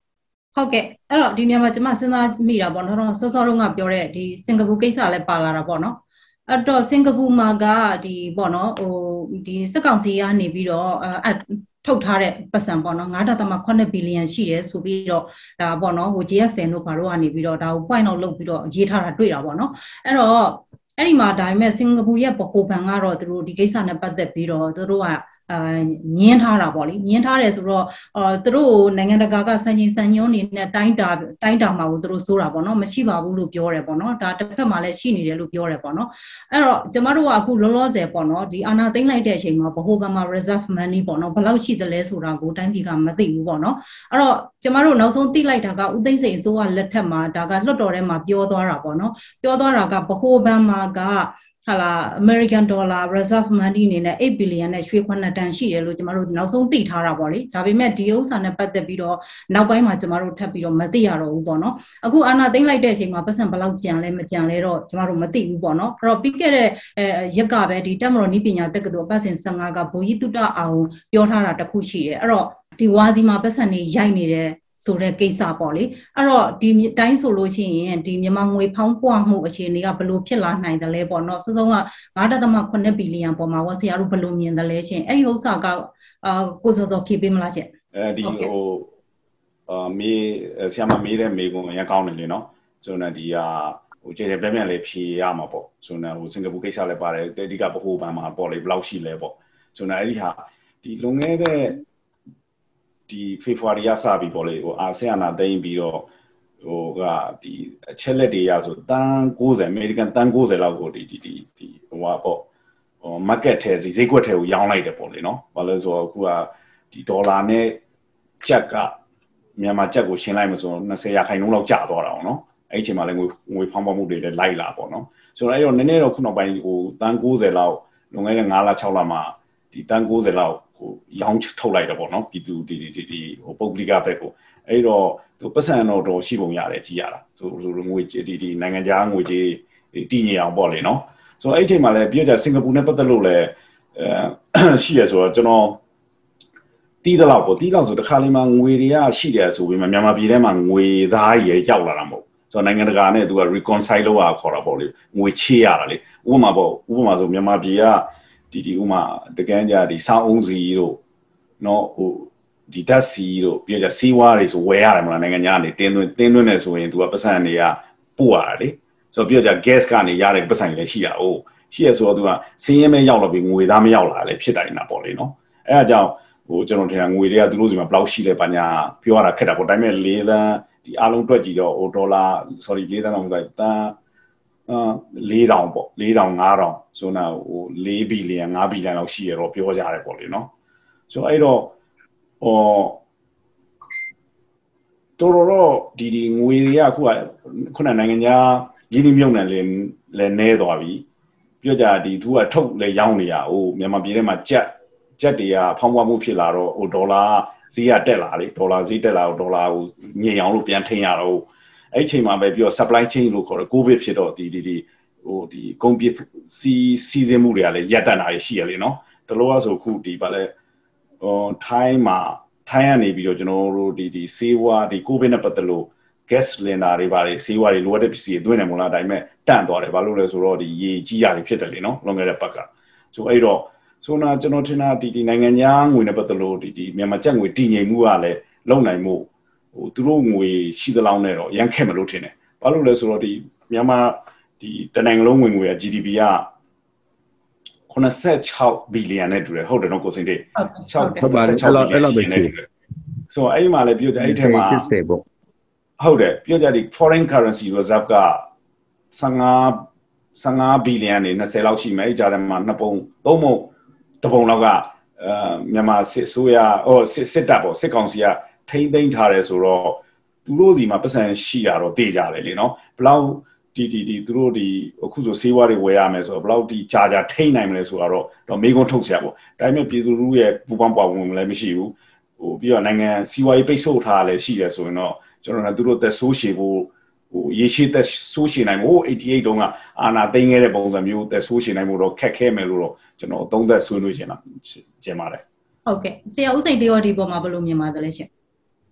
ဟုတ်ကဲ့အဲ့တော့ဒီနေရာမှာကျွန်မစဉ်းစားမိတာပေါ့နော်စောစောတုန်းကပြောတဲ့ဒီစင်ကာပူကိစ္စလည်းပါလာတာပေါ့နော်အဲ့တော့စင်ကာပူမှာကဒီပေါ့နော်ဟိုဒီစစ်ကောင်စီကနေပြီးတော့အထုတ်ထားတဲ့ပတ်စံပေါ့နော်၅ဒသမ ၇ ဘီလီယံရှိတယ်ဆိုပြီးတော့ဒါပေါ့နော်ဟို J F N တို့ဘာတို့ကနေပြီးတော့ဒါကို point out လုပ်ပြီးတော့ရေးထားတာတွေ့တာပေါ့နော်အဲ့တော့အဲ့ဒီမှာဒါပေမဲ့စင်ကာပူရဲ့ဗဟိုဘဏ်ကတော့သူတို့ဒီကိစ္စနဲ့ပတ်သက်ပြီးတော့သူတို့ကအာညင်းထားတာပေါ့လေညင်းထားတယ်ဆိုတော့အော်သူတို့နိုင်ငံတကာကစံချိန်စံညွှန်းနေနဲ့တိုင်းတာတိုင်းတာမှာကိုသူတို့စိုးတာပေါ့နော်မရှိပါဘူးလို့ပြောတယ်ပေါ့နော်ဒါတစ်ဖက်မှာလည်းရှိနေတယ်လို့ပြောတယ်ပေါ့နော်အဲ့တော့ကျမတို့ကအခုလောလောဆယ်ပေါ့နော်ဒီအာဏာသိမ်းလိုက်တဲ့အချိန်မှာဗဟိုဘဏ်မှာ reserve money ပေါ့နော်ဘယ်လောက်ရှိသလဲဆိုတာကိုတိုင်းပြည်ကမသိဘူးပေါ့နော်အဲ့တော့ကျမတို့နောက်ဆုံးသိလိုက်တာကဦးသိန်းစိန်အစိုးရလက်ထက်မှာဒါကလွှတ်တော်ထဲမှာပြောသွားတာပေါ့နော်ပြောသွားတာကဗဟိုဘဏ်မှာကဟာလာ American dollar reserve money အနေနဲ့eight billion နဲ့ရွှေခွန်းတန်ရှိတယ်လို့ကျမတို့နောက်ဆုံးသိထားတာပေါ့လေဒါပေမဲ့ဒီဥစ္စာနဲ့ပတ်သက်ပြီးတော့နောက်ပိုင်းမှာကျမတို့ထပ်ပြီးတော့မသိရတော့ဘူးပေါ့နော်အခုအာဏာသိမ်းလိုက်တဲ့အချိန်မှာပတ်စံဘယ်လောက်ကြံလဲမကြံလဲတော့ကျမတို့မသိဘူးပေါ့နော်အဲ့တော့ပြီးခဲ့တဲ့ရက်ကပဲဒီတက်မတော်နည်းပညာတက္ကသိုလ်ပတ်စင်one fiveကဘိုးကြီးတုတအောင်ပြောထားတာတခုရှိတယ်အဲ့တော့ဒီဝါစီမှာပတ်စံနေရိုက်နေတဲ့ဆိုတဲ့ကိစ္စပေါ့လေအဲ့တော့ဒီတိုင်းဆိုလို့ရှိရင်ဒီမြန်မာငွေဖောင်းပွားမှုအခြေအနေကဘယ်လိုဖြစ်လာနိုင်တယ်လဲပေါ့နော်စစုံက၅ဒသမ၇ဘီလီယံပေါ်မှာဝဆရာတို့ဘယ်လိုမြင်တယ်လဲရှင်အဲ့ဒီဥစ္စာကအာကိုစောစောဖြေပေးမလားရှင်အဲဒီဟိုအာမေးဆရာမမေးတဲ့မေးခွန်းရကောင်းတယ်လေနော်ဆိုတော့ဒီဟာဟိုကျေကျေပြည့်ပြည့်လေးဖြေရမှာပေါ့ဆိုတော့ဟိုစင်ကာပူကိစ္စလည်းပါတယ်အဓိကဗဟိုဘဏ်မှာပေါ့လေဘယ်လောက်ရှိလဲပေါ့ဆိုတော့အဲ့ဒီဟာဒီလွန်ခဲ့တဲ့ဒီဖေဖော်ဝါရီကစပြီးပေါ့လေဟိုအာဆီယံနာသိမ်းပြီးတော့ဟိုကဒီအချက်လက်တွေရဆိုတန်၉၀အမေရိကန်တန်၉၀လောက်ကိုဒီဒီဒီဒီဟိုပါပေါ့ဟို market ထဲဈေးကွက်ထဲကိုရောင်းလိုက်တယ်ပေါ့လေနော်ဘာလို့ဆိုတော့အခုကဒီဒေါ်လာနဲ့ကျပ်ကမြန်မာကျပ်ကိုရှင်းလိုက်မှဆိုတော့၂၀ရာခိုင်နှုန်းလောက်ကျသွားတာပေါ့နော်အဲ့ဒီအချိန်မှာလည်းငွေငွေဖောင်းပွားမှုတွေလည်းလိုက်လာပေါ့နော်ဆိုတော့အဲ့တော့နည်းနည်းတော့ခုနောက်ပိုင်းဟိုတန်၉၀လောက်လွန်ခဲ့တဲ့၅လ၆လမှာဒီတန်၉၀လောက်ဟိုရောင်းထုတ်လိုက်တော့ပေါ့နော်ပြည်သူဒီဒီဒီဟိုပုဂ္ဂလိကဘက်ကိုအဲ့တော့သူပတ်စံတော့တော့ရှိပုံရတယ်ကြည်ရတာဆိုငွေဒီဒီနိုင်ငံခြားငွေကြေးတည်ငြိမ်အောင်ပေါ့လေနော်ဆိုတော့အဲ့ဒီအချိန်မှာလည်းပြောကြစင်ကာပူနဲ့ပတ်သက်လို့လည်းအဲရှိရဆိုတော့ကျွန်တော်တီးတော့ပေါ့တီးတော့ဆိုတခါလေးမှငွေတွေကရှိတယ်ဆိုပြီးမှမြန်မာပြည်ထဲမှာငွေသားကြီးရောက်လာတာမဟုတ်ဆိုတော့နိုင်ငံတကာနဲ့သူက reconcile လုပ်ရခေါ်တာပေါ့လေငွေချေးရတာလေဥပမာပေါ့ဥပမာဆိုမြန်မာပြည်ကဒီဒီဥမာတကန်းကြဒီစောင်းအောင်စီတို့နော်ဟိုဒီဓာတ်စီတို့ပြောကြစီးဝါးတွေဆိုဝယ်ရတယ်မလားနိုင်ငံခြားကနေတင်းသွင်းတင်းသွင်းနေဆိုရင်သူကပတ်စံတွေကပို့ရတာလေဆိုတော့ပြောကြ gas ကနေရတဲ့ပတ်စံတွေလည်းရှိတာ哦ရှိရဆိုတော့သူကစင်းရဲမဲရောက်လာပြီးငွေသားမရောက်လာလည်းဖြစ်တိုင်းတာပေါ့လေနော်အဲအကြောင်းဟိုကျွန်တော်ထင်တာငွေတွေကသူတို့စီမှာဘယ်လောက်ရှိလဲပါညာပြောရတာခက်တာပေါ့ဒါပေမဲ့၄သန်းဒီအားလုံးတွက်ကြည့်တော့ဟိုဒေါ်လာ sorry ၄သန်းလောက်ဆိုတန်းအာ၄တောင်ပေါ့၄တောင်၅တောင်ဆိုတော့ဟို၄ဘီလီယံ၅ဘီလီယံလောက်ရှိရတော့ပြောကြရတယ်ပေါ့လေနော်ဆိုတော့အဲ့တော့ဟိုတော်တော်ဒီဒီငွေတွေကအခုကခုနနိုင်ငံခြားရင်းနှီးမြှုပ်နှံလည်းလည်းနည်းသွားပြီပြောကြဒီသူကထုတ်လည်းရောင်းနေရဟိုမြန်မာပြည်ထဲမှာကြက်ကြက်တွေကဖောင်းပွားမှုဖြစ်လာတော့ဟိုဒေါ်လာဈေးကတက်လာလေဒေါ်လာဈေးတက်လာတော့ဒေါ်လာကိုငြိမ်အောင်လို့ပြန်ထိန်းရတော့အဲ့ချိန်မှာပဲပြီးတော့ supply chain လို့ခေါ်တယ် covid ဖြစ်တော့ဒီဒီဒီဟိုဒီကုန်ပစ္စည်းစီးဆင်းမှုတွေကလည်းရပ်တန့်တာရှိရလေနော်တလို့ကဆိုခုဒီဗာလဲဟိုထိုင်းမှာထိုင်းကနေပြီးတော့ကျွန်တော်တို့ဒီဒီဆေးဝါးဒီ covid နဲ့ပတ်သက်လို့ gas cylinder တွေပါတယ်ဆေးဝါးတွေလိုအပ်တဲ့ပစ္စည်းတွေသွင်းတယ်မို့လားဒါပေမဲ့တန့်သွားတယ်ဘာလို့လဲဆိုတော့ဒီရေကြီးရတယ်ဖြစ်တယ်လေနော်လွန်ခဲ့တဲ့ပတ်ကဆိုအဲ့တော့ဆိုတော့ကျွန်တော်ထင်တာဒီဒီနိုင်ငံခြားငွေနဲ့ပတ်သက်လို့ဒီဒီမြန်မာကျပ်ငွေတည်ငြိမ်မှုကလည်းလုံနိုင်မှုဟိုသူတို့ငွေရှိသလောက်နဲ့တော့ရန်ခက်မလို့ထင်တယ်ဘာလို့လဲဆိုတော့ဒီမြန်မာဒီတနိုင်ငံလုံးဝင်ငွေက G D P ကခုနစ်ဆယ့်ခြောက်ဘီလီယံနဲ့တူတယ်ဟုတ်တယ်နော်ကိုစိန်တေ၆ဟုတ်ပါတယ်အဲ့လိုအဲ့လိုပဲရှိတယ်ဆိုတော့အဲ့မှာလည်းပြောကြအဲ့ထဲမှာဟုတ်တယ်ပြောကြဒီ foreign currency reserve က15ဘီလီယံနဲ့20လောက်ရှိမယ်အဲ့ကြားထဲမှာနှစ်ပုံသုံးပုံတစ်ပုံလောက်ကအဲမြန်မာစစ်ဆိုးရဟိုစစ်စစ်တပ်ပေါ့စစ်ကောင်စီကထိမ့်သိမ်းထားတယ်ဆိုတော့သူတို့စီမှာပတ်စံရှိရတော့တေးကြတယ်လေနော်ဘလောက်ဒီဒီဒီသူတို့ဒီအခုဆိုဆေးဝါးတွေဝယ်ရမယ်ဆိုတော့ဘလောက်ဒီကြာကြာထိမ့်နိုင်မလဲဆိုတော့တော့မေးခွန်းထုတ်ဆရာပေါ့ဒါပေမဲ့ပြည်သူလူထုရဲ့ပူပန်းပွားဝင်လည်းမရှိဘူးဟိုပြီးတော့နိုင်ငံစီးပွားရေးပိတ်ဆို့ထားလည်းရှိတယ်ဆိုရင်တော့ကျွန်တော်တို့သူတို့သက်ဆိုးရှည်ဖို့ဟိုရေရှိသက်ဆိုးရှည်နိုင်ဖို့eighty-eightတုန်းကအာနာသိမ်းခဲ့တဲ့ပုံစံမျိုးသက်ဆိုးရှည်နိုင်ဖို့တော့ခက်ခဲမယ်လို့တော့ကျွန်တော်သုံးသက်ဆွေးနွေးချင်တာကျင်ပါတယ်ဟုတ်ကဲ့ဆရာဦးစိန်တရောဒီပေါ်မှာဘယ်လိုမြင်ပါသလဲရှင်က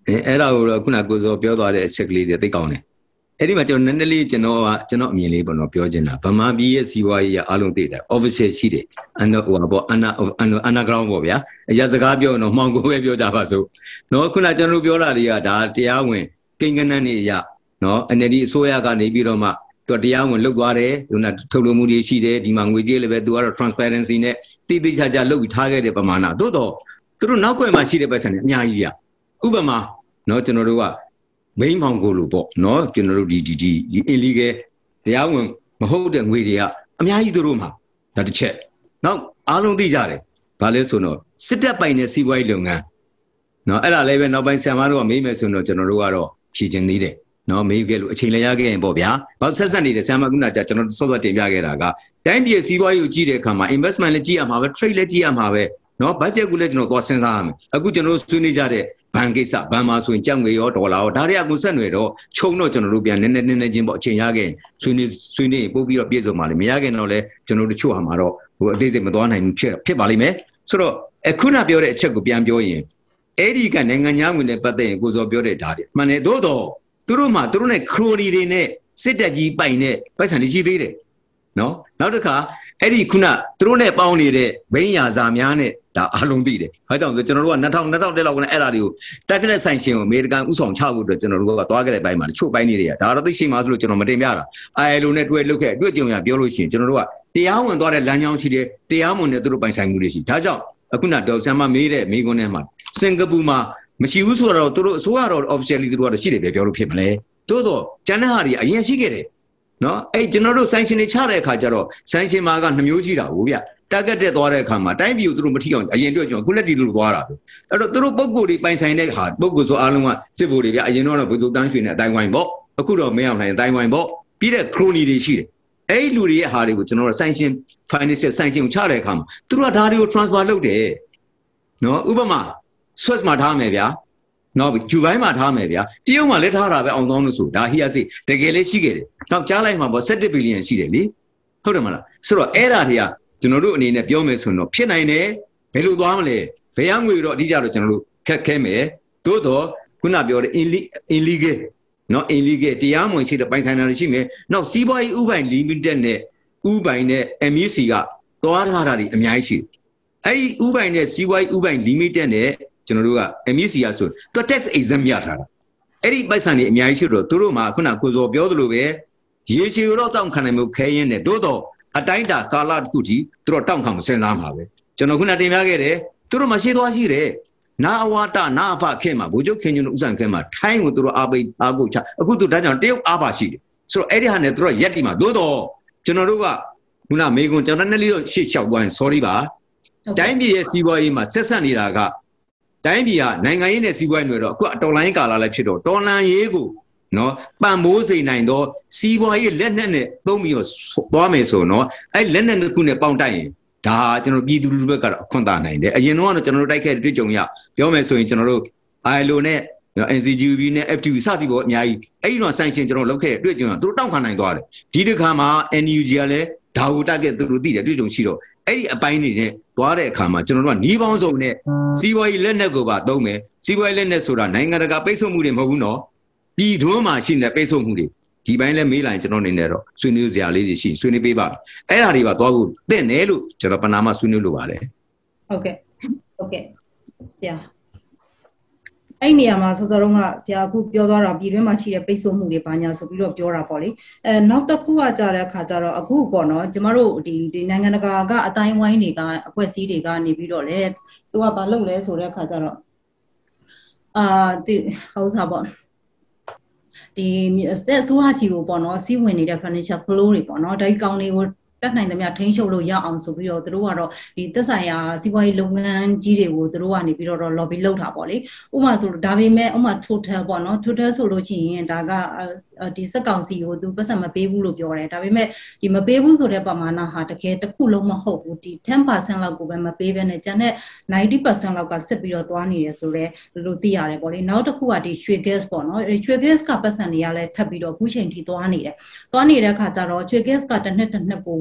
အဲ့ဒါကိုတော့ခုနကိုစောပြောသွားတဲ့အချက်ကလေးတွေသိကောင်းတယ်အဲ့ဒီမှာကျွန်တော်နည်းနည်းလေးကျွန်တော်ကကျွန်တော်အမြင်လေးပေါ့နော်ပြောချင်တာဗမာပြည်ရဲ့စီးပွားရေးကအားလုံးသိတယ် official ရှိတယ်အန်ဟိုပေါ့အနာအန်နာဂရောင်းပေါ့ဗျာအရာစကားပြောတော့မှောင်ကိုပဲပြောကြပါစို့နော်ခုနကျွန်တော်ပြောတာတွေကဒါတရားဝင်ကိန်းကနန်းနေရနော် N L D အစိုးရကနေပြီးတော့မှသူတရားဝင်လုပ်သွားတယ်သူကထုတ်လုပ်မှုတွေရှိတယ်ဒီမှာငွေကြေးလည်းပဲသူကတော့ transparency နဲ့တိတိကျကျလုပ်ပြီးထားခဲ့တဲ့ပမာဏသို့တော့သူတို့နောက်ွယ်မှာရှိတဲ့ပတ်စံတွေအများကြီးရဥပမာနော်ကျွန်တော်တို့ကမိန်းမောင်ကိုလို့ပေါ့နော်ကျွန်တော်တို့ဒီဒီဒီ illegal တရားဝင်မဟုတ်တဲ့ငွေတွေကအများကြီးသူတို့မှာဒါတစ်ချက်နောက်အားလုံးသိကြတယ်ဘာလဲဆိုတော့စစ်တပ်ပိုင်တဲ့စီးပွားရေးလုပ်ငန်းနော်အဲ့ဒါလည်းပဲနောက်ပိုင်းဆံမတို့ကမေးမယ်ဆိုတော့ကျွန်တော်တို့ကတော့ဖြည့်ကျင်သေးတယ်နော်မေးခဲ့လို့အချိန်လည်းရခဲ့ရင်ပေါ့ဗျာဘာဆက်ဆက်နေတယ်ဆံမကနာကျွန်တော်စောစောတင်ပြခဲ့တာကတိုင်းပြည်စီးပွားရေးကိုကြည့်တဲ့အခါမှာ investment လည်းကြည့်ရမှာပဲ trade လည်းကြည့်ရမှာပဲနော် budget ကိုလည်းကျွန်တော်သွားစဉ်းစားရမယ်အခုကျွန်တော်ဆွေးနွေးကြတဲ့ဘဏ်ကိစ္စဘဏ်မှာဆိုရင်ကြောက်ငွေရောဒေါ်လာရောဒါတွေကကိုဆက်နွယ်တော့ခြုံတော့ကျွန်တော်တို့ပြန်နည်းနည်းနည်းနည်းချင်းပေါ့အချိန်ရခဲ့ရင်ဆွေးနွေးဆွေးနွေးပို့ပြီးတော့ပြည့်စုံပါလိမ့်မရခင်တော့လဲကျွန်တော်တို့ချို့ဟာမှာတော့ဟိုအသေးစိတ်မသွားနိုင်ဘူးဖြစ်ဖြစ်ပါလိမ့်မယ်ဆိုတော့အခုနပြောတဲ့အချက်ကိုပြန်ပြောရင်အဲ့ဒီကနိုင်ငံသားဝင်တဲ့ပတ်သက်ရင်ကိုစောပြောတဲ့ဓာတ်တွေမှန်တယ်သို့တော့သူတို့မှသူတို့နဲ့ခရိုနီတွေနဲ့စစ်တပ်ကြီးပိုင်တဲ့ပိုက်ဆံတွေရှိသေးတယ်နော်နောက်တစ်ခါအဲ့ဒီခုနသူတို့နဲ့ပေါင်းနေတဲ့ဘိန်းရာဇာများနဲ့ဒါအလုံးသိတယ်။ဘာကြောင့်ဆိုကျွန်တော်တို့ကနှစ်ထောင်နှစ်ထောင်တက်လောက်ကလည်းအဲ့ဒါတွေကိုတက်တဲ့ဆိုင်ရှင်ကိုအမေရိကန်ဥဆောင်ချဖို့အတွက်ကျွန်တော်တို့ကသွားခဲ့တဲ့ဘက်မှာတချို့ပိုင်းလေးတွေကဒါတော့သိရှိမှဆိုလို့ကျွန်တော်မတင်ပြတာ။ I L O နဲ့တွေ့လုတ်ခဲ့တွေ့ကြုံရပြောလို့ရှိရင်ကျွန်တော်တို့ကတရားဝင်သွားတဲ့လမ်းကြောင်းရှိတယ်တရားဝင်တဲ့သူတို့ပိုင်ဆိုင်မှုတွေရှိ။ဒါကြောင့်အခုနဒေါက်ဆမ်မမေးတဲ့မိကွန်းထဲမှာစင်ကာပူမှာမရှိဘူးဆိုတော့သူတို့အစိုးရတော့ officially သူတို့ကတော့ရှိတယ်ပဲပြောလို့ဖြစ်မလဲ။သို့တော့ကျန်တဲ့ဟာတွေအရင်ရှိခဲ့တယ်။နော်အဲ့ကျွန်တော်တို့ sanction တွေချတဲ့အခါကျတော့ sanction မှာကနှမျိုးရှိတာဟုတ်ဗျ။ target တက်သွားတဲ့အခါမှာတိုင်းပြည်ကိုသူတို့မထိအောင်အရင်တွေ့ကြအောင်ခုလက်တီတို့သွားတာပဲအဲ့တော့သူတို့ပုံကိုယ်တွေပိုင်ဆိုင်တဲ့ဟာပုံကိုယ်ဆိုအားလုံးကစစ်ဗိုလ်တွေဗျအရင်တော့ဘုသူတန်းရွှေနဲ့အတိုင်းဝိုင်းပေါ့အခုတော့မင်းအောင်နိုင်အတိုင်းဝိုင်းပေါ့ပြီးတဲ့ crony တွေရှိတယ်အဲ့ဒီလူတွေရဲ့ဟာတွေကိုကျွန်တော်တို့ sanction financial sanction ကိုချတဲ့အခါမှာသူတို့ကဒါတွေကို transfer လုပ်တယ်နော်ဥပမာ Swiss မှာထားမယ်ဗျာနော်ဂျူဘိုင်းမှာထားမယ်ဗျာတရုတ်မှာလည်းထားတာပဲအောင်သောလို့ဆိုဒါဟီယာစိတကယ်လေးရှိခဲ့တယ်နောက်ကြားလိုက်မှာပေါ့seven billionရှိတယ်လေဟုတ်တယ်မလားဆိုတော့အဲ့ဒါတွေကကျွန်တော်တို့အနေနဲ့ပြောမယ်ဆိုတော့ဖြစ်နိုင်တယ်ဘယ်လိုသွားမလဲဘယ်ရငွေတော့အဓိကတော့ကျွန်တော်တို့ခက်ခဲမယ်သို့တော့ခုနပြောတဲ့ illegal နော် illegal တရားမဝင်ရှိတဲ့ပိုင်ဆိုင်တာတွေရှိမယ်နောက်စီးပွားရေးဥပိုင် limited နဲ့ဥပိုင်နဲ့ M E C ကသွားထားတာတွေအများကြီးရှိတယ်အဲ့ဒီဥပိုင်နဲ့စီးပွားရေးဥပိုင် limited နဲ့ကျွန်တော်တို့က M E C ကဆိုတော့ tax exempt ရထားတာအဲ့ဒီပိုင်ဆိုင်တွေအများကြီးရှိတော့သူတို့မှာခုနကိုစောပြောသလိုပဲရေချေတော့တောင်းခံနိုင်မှုခဲရင်နဲ့သို့တော့အတိုင်းတာကာလတစ်ခုတည်းသူတို့တောင်းခံမစင်စားမှာပဲကျွန်တော်ခုနတင်ပြခဲ့တယ်သူတို့မရှိသွားရှိတယ်နာအဝါတနာအဖခင်မှာဘိုးချုပ်ခင်ညွန့်ဥဆောင်ခင်မှာထိုင်းကိုသူတို့အားပေးအားကိုချအခုသူဒါကြောင့်တရုတ်အားပါရှိတယ်ဆိုတော့အဲ့ဒီဟာနဲ့သူတို့ရက်တီမှာသို့တော့ကျွန်တော်တို့ကခုနမေကွန်ကျွန်တော်နဲ့လေးတော့ရှေ့လျှောက်သွားရင် sorry ပါတိုင်းပြည်ရဲ့စီးပွားရေးမှာဆက်ဆက်နေတာကတိုင်းပြည်ကနိုင်ငံရေးနဲ့စီးပွားရေးတွေတော့အခုအတော်လိုင်းကာလာလည်းဖြစ်တော့တော်လန်ရေးကိုနော်ပံမိုးစိန်နိုင်တော့စီးပွားရေးလက်နက်နဲ့သုံးပြီးတော့သွားမယ်ဆိုတော့အဲ့လက်နက်တစ်ခုနဲ့ပေါင်းတိုက်ရင်ဒါကျွန်တော်ပြည်သူလူထုဘက်ကတော့အခွင့်အာဏာနိုင်တယ်အရင်တော့ကျွန်တော်တို့တိုက်ခဲ့တဲ့တွေ့ကြုံရပြောမယ်ဆိုရင်ကျွန်တော်တို့ I L O နဲ့ N C G U B နဲ့ F T V စသည်ပေါ့အများကြီးအဲ့ဒီတော့ sanction ကျွန်တော်လုပ်ခဲ့တဲ့တွေ့ကြုံရသူတို့တောင်းခံနိုင်သွားတယ်ဒီတစ်ခါမှာ N U G ကလည်းဒါကိုတိုက်ခဲ့သူတို့သိတယ်တွေ့ကြုံရှိတော့အဲ့ဒီအပိုင်းတွေနဲ့သွားတဲ့အခါမှာကျွန်တော်တို့ကနှီးပေါင်းစုံနဲ့စီးပွားရေးလက်နက်ကိုပါသုံးမယ်စီးပွားရေးလက်နက်ဆိုတာနိုင်ငံတကာပိတ်ဆို့မှုတွေမဟုတ်ဘူးနော်ပြည်တွင်းမှာရှိနေတဲ့ပိတ်ဆို့မှုတွေဒီပိုင်းလဲမေးလိုက်ကျွန်တော်နေနေတော့ဆွေးနွေးစရာလေးတွေရှိဆွေးနွေးပေးပါအဲ့ဒါတွေပါသွားဖို့တင့်တယ်လို့ကျွန်တော်ပနာမဆွေးနွေးလိုပါတယ်ဟုတ်ကဲ့ဟုတ်ကဲ့ဆရာအဲ့နေရာမှာစောစောတုန်းကဆရာအခုပြောသွားတာပြည်တွင်းမှာရှိတဲ့ပိတ်ဆို့မှုတွေဘာညာဆိုပြီးတော့ပြောတာပေါ့လေအဲနောက်တစ်ခုကကြတဲ့အခါကျတော့အခုပေါ့နော်ကျမတို့ဒီဒီနိုင်ငံတကာကအတိုင်းဝိုင်းတွေကအဖွဲ့အစည်းတွေကနေပြီးတော့လေသူကဘာလုပ်လဲဆိုတဲ့အခါကျတော့အာဒီဟောစားပေါ့ဒီဆက်ဆိုးဟာချီကိုပေါ့နော်စီးဝင်နေတဲ့ financial flow တွေပေါ့နော်ဒီကောင်တွေကိုတက်နိုင်သမျှထိန်းချုပ်လို့ရအောင်ဆိုပြီးတော့သူတို့ကတော့ဒီသက်ဆိုင်ရာစီးပွားရေးလုပ်ငန်းကြီးတွေကိုသူတို့ကနေပြီးတော့ lobby လုပ်တာပေါ့လေဥပမာဆိုဒါပေမဲ့ဥပမာ total ပေါ့နော် total ဆိုလို့ရှိရင်ဒါကဒီစက်ကောင်စီကိုသူပတ်စံမပေးဘူးလို့ပြောတယ်ဒါပေမဲ့ဒီမပေးဘူးဆိုတဲ့ပမာဏဟာတကယ်တစ်ခုလုံးမဟုတ်ဘူးဒီ ten percent လောက်ကိုပဲမပေးဘဲနဲ့ကျန်တဲ့ ninety percent လောက်ကစစ်ပြီးတော့သွားနေတယ်ဆိုတော့လို့သိရတယ်ပေါ့လေနောက်တစ်ခုကဒီရွှေ gas ပေါ့နော်ရွှေ gas ကပတ်စံတွေကလည်းထပ်ပြီးတော့အခုချိန်ထိသွားနေတယ်သွားနေတဲ့အခါကျတော့ရွှေ gas ကတစ်နှစ်တစ်နှစ်ကို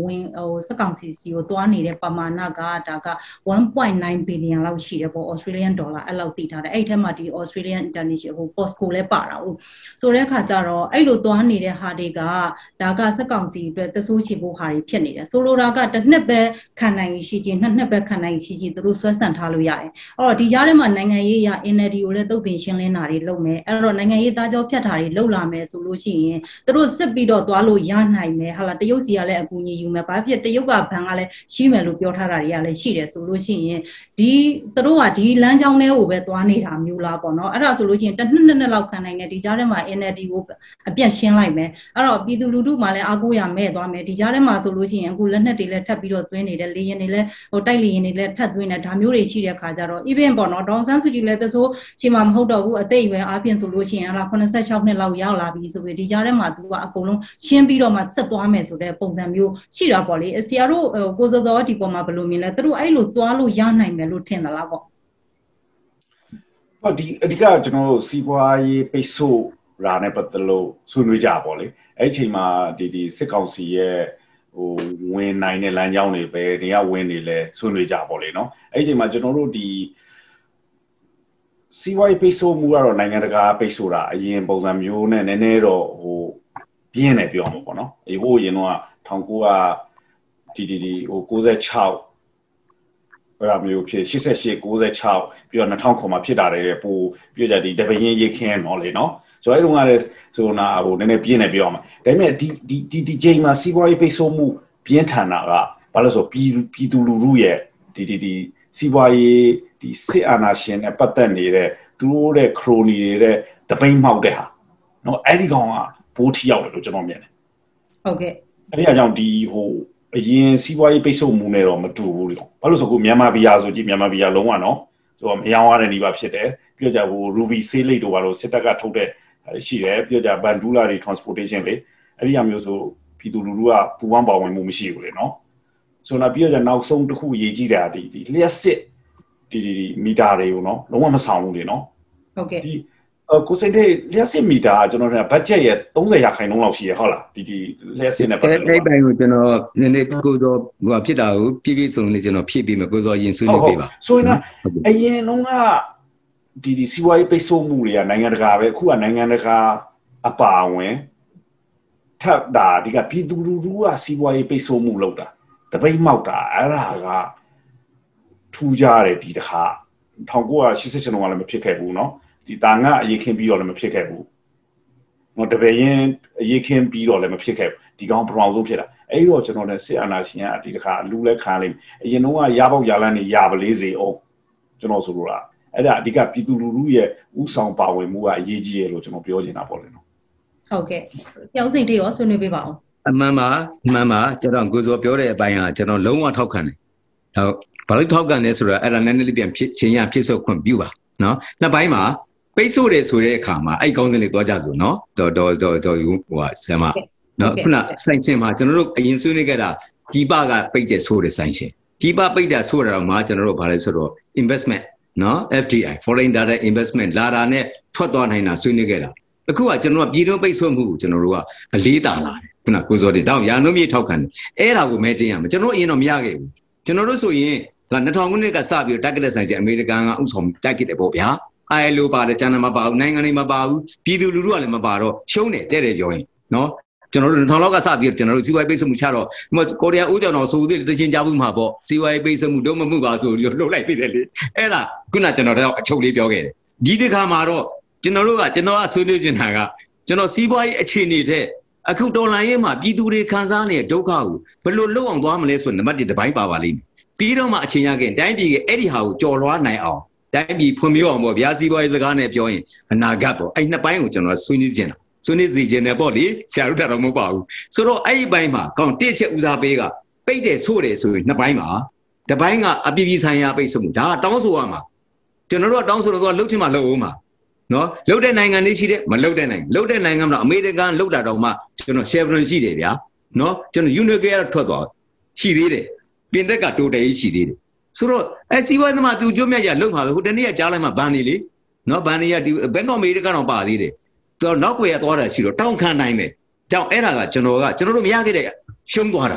ဝင်ဟိုစက်ကောင်စီစီကိုတွားနေတဲ့ပမာဏကဒါကone point nine billion လောက်ရှိတယ်ပေါ့ Australian dollar အဲ့လောက်တည်ထားတယ်အဲ့ထက်မှဒီ Australian International ဟို Postco လည်းပါတာဟုတ်ဆိုတဲ့အခါကျတော့အဲ့လိုတွားနေတဲ့ဟာတွေကဒါကစက်ကောင်စီအတွက်သဆိုးချေဖို့ဟာတွေဖြစ်နေတယ်ဆိုလိုတာကတစ်နှစ်ပဲခံနိုင်ရှိချင်းနှစ်နှစ်ပဲခံနိုင်ရှိချင်းသူတို့ဆွဲဆန့်ထားလို့ရတယ်အဲ့တော့ဒီကြားထဲမှာနိုင်ငံရေးရ N L D ကိုလည်းတုတ်တင်ရှင်းလင်းတာတွေလုပ်မယ်အဲ့တော့နိုင်ငံရေးသားကြောဖြတ်တာတွေလုပ်လာမယ်ဆိုလို့ရှိရင်သူတို့စစ်ပြီးတော့သွားလို့ရနိုင်မယ်ဟာလားတရုတ်စီကလည်းအကူအညီယူမယ်ဘာဖြစ်တရုတ်ကဘဏ်ကလည်းရှိမယ်လို့ပြောထားတာတွေကလည်းရှိတယ်ဆိုလို့ရှိရင်ဒီသူတို့ကဒီလမ်းကြောင်းထဲကိုပဲသွားနေတာမျိုးလားပေါ့နော်အဲ့ဒါဆိုလို့ရှိရင်တစ်နှစ်နှစ်နှစ်လောက်ခံနိုင်တယ်ဒီကြားထဲမှာ N L D ကိုအပြတ်ရှင်းလိုက်မယ်အဲ့တော့ပြည်သူလူထုမှလည်းအားကိုးရမဲ့သွားမယ်ဒီကြားထဲမှာဆိုလို့ရှိရင်အခုလက်နက်တွေလည်းထပ်ပြီးတော့သွင်းနေတယ်လေရင်တွေလည်းဟိုတိုက်လေရင်တွေလည်းထပ်သွင်းတယ်ဒါမျိုးတွေရှိတဲ့ခါကျတော့ even ပေါ့နော်ဒေါန်ဆန်းစုကြည်လည်းသဆိုးချိန်မှာမဟုတ်တော့ဘူးအသိအရွယ်အားဖြင့်ဆိုလို့ရှိရင်ဟာလားeighty-sixနှစ်လောက်ရောက်လာပြီဆိုပြီးဒီကြားထဲမှာသူကအကုန်လုံးရှင်းပြီးတော့မှဆက်သွားမယ်ဆိုတဲ့ပုံစံမျိုးရှိတာပေါ့လေဆရာတို့ကိုစောစောဒီပေါ်မှာဘယ်လိုမြင်လဲသူတို့အဲ့လိုသွားလို့ရနိုင်မယ်လို့ထင်သလားပေါ့ဟုတ်ဒီအဓိကကျွန်တော်တို့စီးပွားရေးပိတ်ဆို့ရာနဲ့ပတ်သက်လို့ဆွေးနွေးကြပါလေအဲ့ဒီအချိန်မှာဒီဒီစစ်ကောင်စီရဲ့ဟိုဝင်နိုင်တဲ့လမ်းကြောင်းတွေပဲနေရာဝင်နေလဲဆွေးနွေးကြပါလေနော်အဲ့ဒီအချိန်မှာကျွန်တော်တို့ဒီစီးပွားရေးပိတ်ဆို့မှုကတော့နိုင်ငံတကာပိတ်ဆို့တာအရင်ပုံစံမျိုးနဲ့နည်းနည်းတော့ဟိုပြင်းတယ်ပြောမှာပေါ့နော်အေးဟိုအရင်တော့nineteenဒီဒီဒီဟိုninety-sixအဲ့ဒါမျိုးဖြစ်eighty-eight ninety-sixပြီးတော့two thousandမှာဖြစ်တာတွေပို့ပြကြဒီတပင်းရေးခင်းတော့လေနော်ဆိုတော့အဲ့တုန်းကလည်းဆိုနာဟိုနည်းနည်းပြင်းနေပြောမှာဒါပေမဲ့ဒီဒီဒီဒီချိန်မှာစီးပွားရေးပိတ်ဆို့မှုပြင်းထန်တာကဘာလို့ဆိုပြည်ပြည်သူလူထုရဲ့ဒီဒီဒီစီးပွားရေးဒီစစ်အာဏာရှင်နဲ့ပတ်သက်နေတဲ့သူတို့ရဲ့ခရိုနီတွေတဲ့တပိန်းမှောက်တဲ့ဟာနော်အဲ့ဒီကောင်ကဘိုးထီရောက်တယ်လို့ကျွန်တော်မြင်တယ်ဟုတ်ကဲ့အဲ့ဒီအကြောင်းဒီဟိုအရင်စီးပွားရေးပိတ်ဆို့မှုနဲ့တော့မတူဘူးလေဘာလို့ဆိုကိုမြန်မာပြည်အားဆိုကြည့်မြန်မာပြည်အားလုံးဝနော်ဆိုတော့မရောင်းရတဲ့နေပါဖြစ်တယ်ပြောကြဟို Ruby Sale တို့ဘာလို့စစ်တပ်ကထုတ်တဲ့ရှိတယ်ပြောကြ Bandula တွေ transportation လေအဲ့ဒီအမျိုးဆိုပြည်သူလူထုကပူပန်းပါဝင်မှုမရှိဘူးလေနော်ဆိုတော့ပြောကြနောက်ဆုံးတစ်ခုရေးကြည့်တာဒီဒီလျှက်စစ်ဒီဒီမီတာတွေကိုနော်လုံးဝမဆောင်ဘူးလေနော်ဟုတ်ကဲ့ဒီကိုစိတ်တဲ့လျှက်စစ်မီတာကျွန်တော်တို့ကဘတ်ဂျက်ရဲ့thirtyရာခိုင်နှုန်းလောက်ရှိရဟုတ်လားဒီဒီလျှက်စစ်နဲ့ပတ်သက်လို့အဲ့ဘိုင်ကိုကျွန်တော်နည်းနည်းကိုစောဟိုဖြစ်တာကိုပြည့်ပြည့်စုံလေးကျွန်တော်ဖြည့်ပြီးမယ်ကိုစောရင်ဆွေးနွေးပေးပါဆိုရင်အရင်တုန်းကဒီဒီစီးပွားရေးပိတ်ဆို့မှုတွေကနိုင်ငံတကာပဲအခုကနိုင်ငံတကာအပါအဝင်ထပ်တာဒီကပြည်သူလူထုကစီးပွားရေးပိတ်ဆို့မှုလုပ်တာတပိတ်မောက်တာအဲ့ဒါကထူးကြတယ်ဒီတခါnineteen eighty-sixတုန်းကလည်းမဖြစ်ခဲ့ဘူးเนาะဒီတာငါအရေးခင်းပြီးတော့လည်းမဖြစ်ခဲ့ဘူးเนาะတပည့်ရင်အရေးခင်းပြီးတော့လည်းမဖြစ်ခဲ့ဘူးဒီကောင်ပထမဆုံးဖြစ်တာအဲ့တော့ကျွန်တော်လည်းစစ်အာဏာရှင်ကဒီတခါလူလဲခံလိမ့်အရင်တုန်းကရပေါက်ရလန်းနေရပလေးစေအောင်ကျွန်တော်ဆိုလိုတာအဲ့ဒါအဓိကပြည်သူလူထုရဲ့ဥဆောင်ပါဝင်မှုကအရေးကြီးရလို့ကျွန်တော်ပြောချင်တာပေါ့လေနော်ဟုတ်ကဲ့ပြောင်းစိတ်တွေရောဆွေးနွေးပေးပါဦးအမှန်ပါအမှန်ပါကျွန်တော်ကိုစောပြောတဲ့အပိုင်းကကျွန်တော်လုံးဝထောက်ခံတယ်ဟုတ်ဘာလို့ထောက်ကန်လဲဆိုတော့အဲ့ဒါနည်းနည်းလေးပြန်ဖြစ်ချင်းရဖြစ်ဆိုခွင့်ပြုပါနော်နှစ်ပိုင်းမှာပိတ်ဆို့တယ်ဆိုတဲ့အခါမှာအဲ့ကောင်းစင်လေးသွားကြစို့နော်တော်တော်တော်တော်ဟိုဟာဆမ်မနော်ခုနဆိုင်ရှင်မှာကျွန်တော်တို့အရင်ဆွေးနွေးခဲ့တာကြီးပကပိတ်တယ်ဆိုတဲ့ဆိုင်ရှင်ကြီးပပိတ်တာဆိုတော့မှကျွန်တော်တို့ဘာလဲဆိုတော့ investment နော် F D I foreign direct investment လာတာနဲ့ထွက်သွားနိုင်တာဆွေးနွေးခဲ့တာအခုကကျွန်တော်ကပြည်တွင်းပိတ်ဆို့မှုကိုကျွန်တော်တို့ကအလေးတာလာတယ်ခုနကိုစောတင်တောင်းရာနှုန်းမြေထောက်ခံတယ်အဲ့ဒါကိုမဲတင်ရမယ်ကျွန်တော်အရင်တော့မရခဲ့ဘူးကျွန်တော်တို့ဆိုရင်လာtwo thousandခုနှစ်ကစပြီးတက်ကြတဲ့ဆိုင်ကျအမေရိကန်ကဥဆောင်တက်ကြတယ်ပေါ့ဗျာI L O ပါတယ်ကျန်တယ်မပါဘူးနိုင်ငံတွေမပါဘူးပြည်သူလူထုကလည်းမပါတော့ရှုံးတယ်တဲ့တယ်ပြောရင်နော်ကျွန်တော်တို့two thousandလောက်ကစပြီးကျွန်တော်တို့စီးပွားရေးပိတ်ဆို့မှုချတော့ကိုရီးယားဦးကျော်တော်ဆိုသေးတယ်တချင်းကြဘူးမှာပေါ့စီးပွားရေးပိတ်ဆို့မှုတော့မမှုပါဆိုပြီးလှုပ်လိုက်သေးတယ်လေအဲ့ဒါခုနကျွန်တော်တို့အချုပ်လေးပြောခဲ့တယ်ဒီတစ်ခါမှာတော့ကျွန်တော်တို့ကကျွန်တော်ကဆွေးနွေးနေတာကကျွန်တော်စီးပွားရေးအခြေအနေတဲ့အခုတော်လိုင်းရေးမှာပြည်သူတွေခံစားနေတဲ့ဒုက္ခကိုဘယ်လိုလုပ်အောင်သွားမလဲဆိုနံပါတ်oneတစ်ပိုင်းပါပါလိမ့်မယ်ပြီးတော့မှအချိန်ရခင်တိုင်းပြည်ကအဲ့ဒီဟာကိုကြော်လွှားနိုင်အောင်တိုင်းပြည်ဖွံ့ဖြိုးအောင်ပေါ့ဗျာစီးပွားရေးစကားနဲ့ပြောရင်အနာဂတ်ပေါ့အဲ့နှစ်ပိုင်းကိုကျွန်တော်ဆွေးနွေးခြင်းတာဆွေးနွေးစီခြင်းတယ်ပေါ့လေဆရာတို့တော့မဟုတ်ပါဘူးဆိုတော့အဲ့ဒီပိုင်းမှာကောင်းတစ်ချက်ဦးစားပေးကပိတ်တယ်ဆိုတယ်ဆိုရင်နှစ်ပိုင်းမှာတစ်ပိုင်းကအပြည်ပြည်ဆိုင်ရာပိတ်ဆို့မှုဒါကတောင်းဆိုရမှာကျွန်တော်တို့ကတောင်းဆိုတော့လှုပ်ချင်မှလှုပ်အောင်မှာနော်လှုပ်တဲ့နိုင်ငံတွေရှိတယ်မလှုပ်တဲ့နိုင်ငံလှုပ်တဲ့နိုင်ငံကတော့အမေရိကန်လှုပ်တာတော့မှကျွန်တော် Chevron ရှိတယ်ဗျာနော်ကျွန်တော် Unique ရထွက်သွားရှိသေးတယ်ပြင်သက်ကတိုးတယ်ရှိသေးတယ်ဆိုတော့အဲစီးပွားရေးသမားသူကြိုးမြတ်ရလုံမှာပဲဟိုတနေ့ကကြားလိုက်မှဘန်နေလေနော်ဘန်နေရဒီဘန်ကောက်အမေရိကန်တော့ပါသေးတယ်သူတော့နောက်ွယ်ရသွားတာရှိတော့တောင်းခံနိုင်တယ်တောင်းအဲ့ဒါကကျွန်တော်ကကျွန်တော်တို့မရခဲ့တဲ့ရှုံးသွားတာ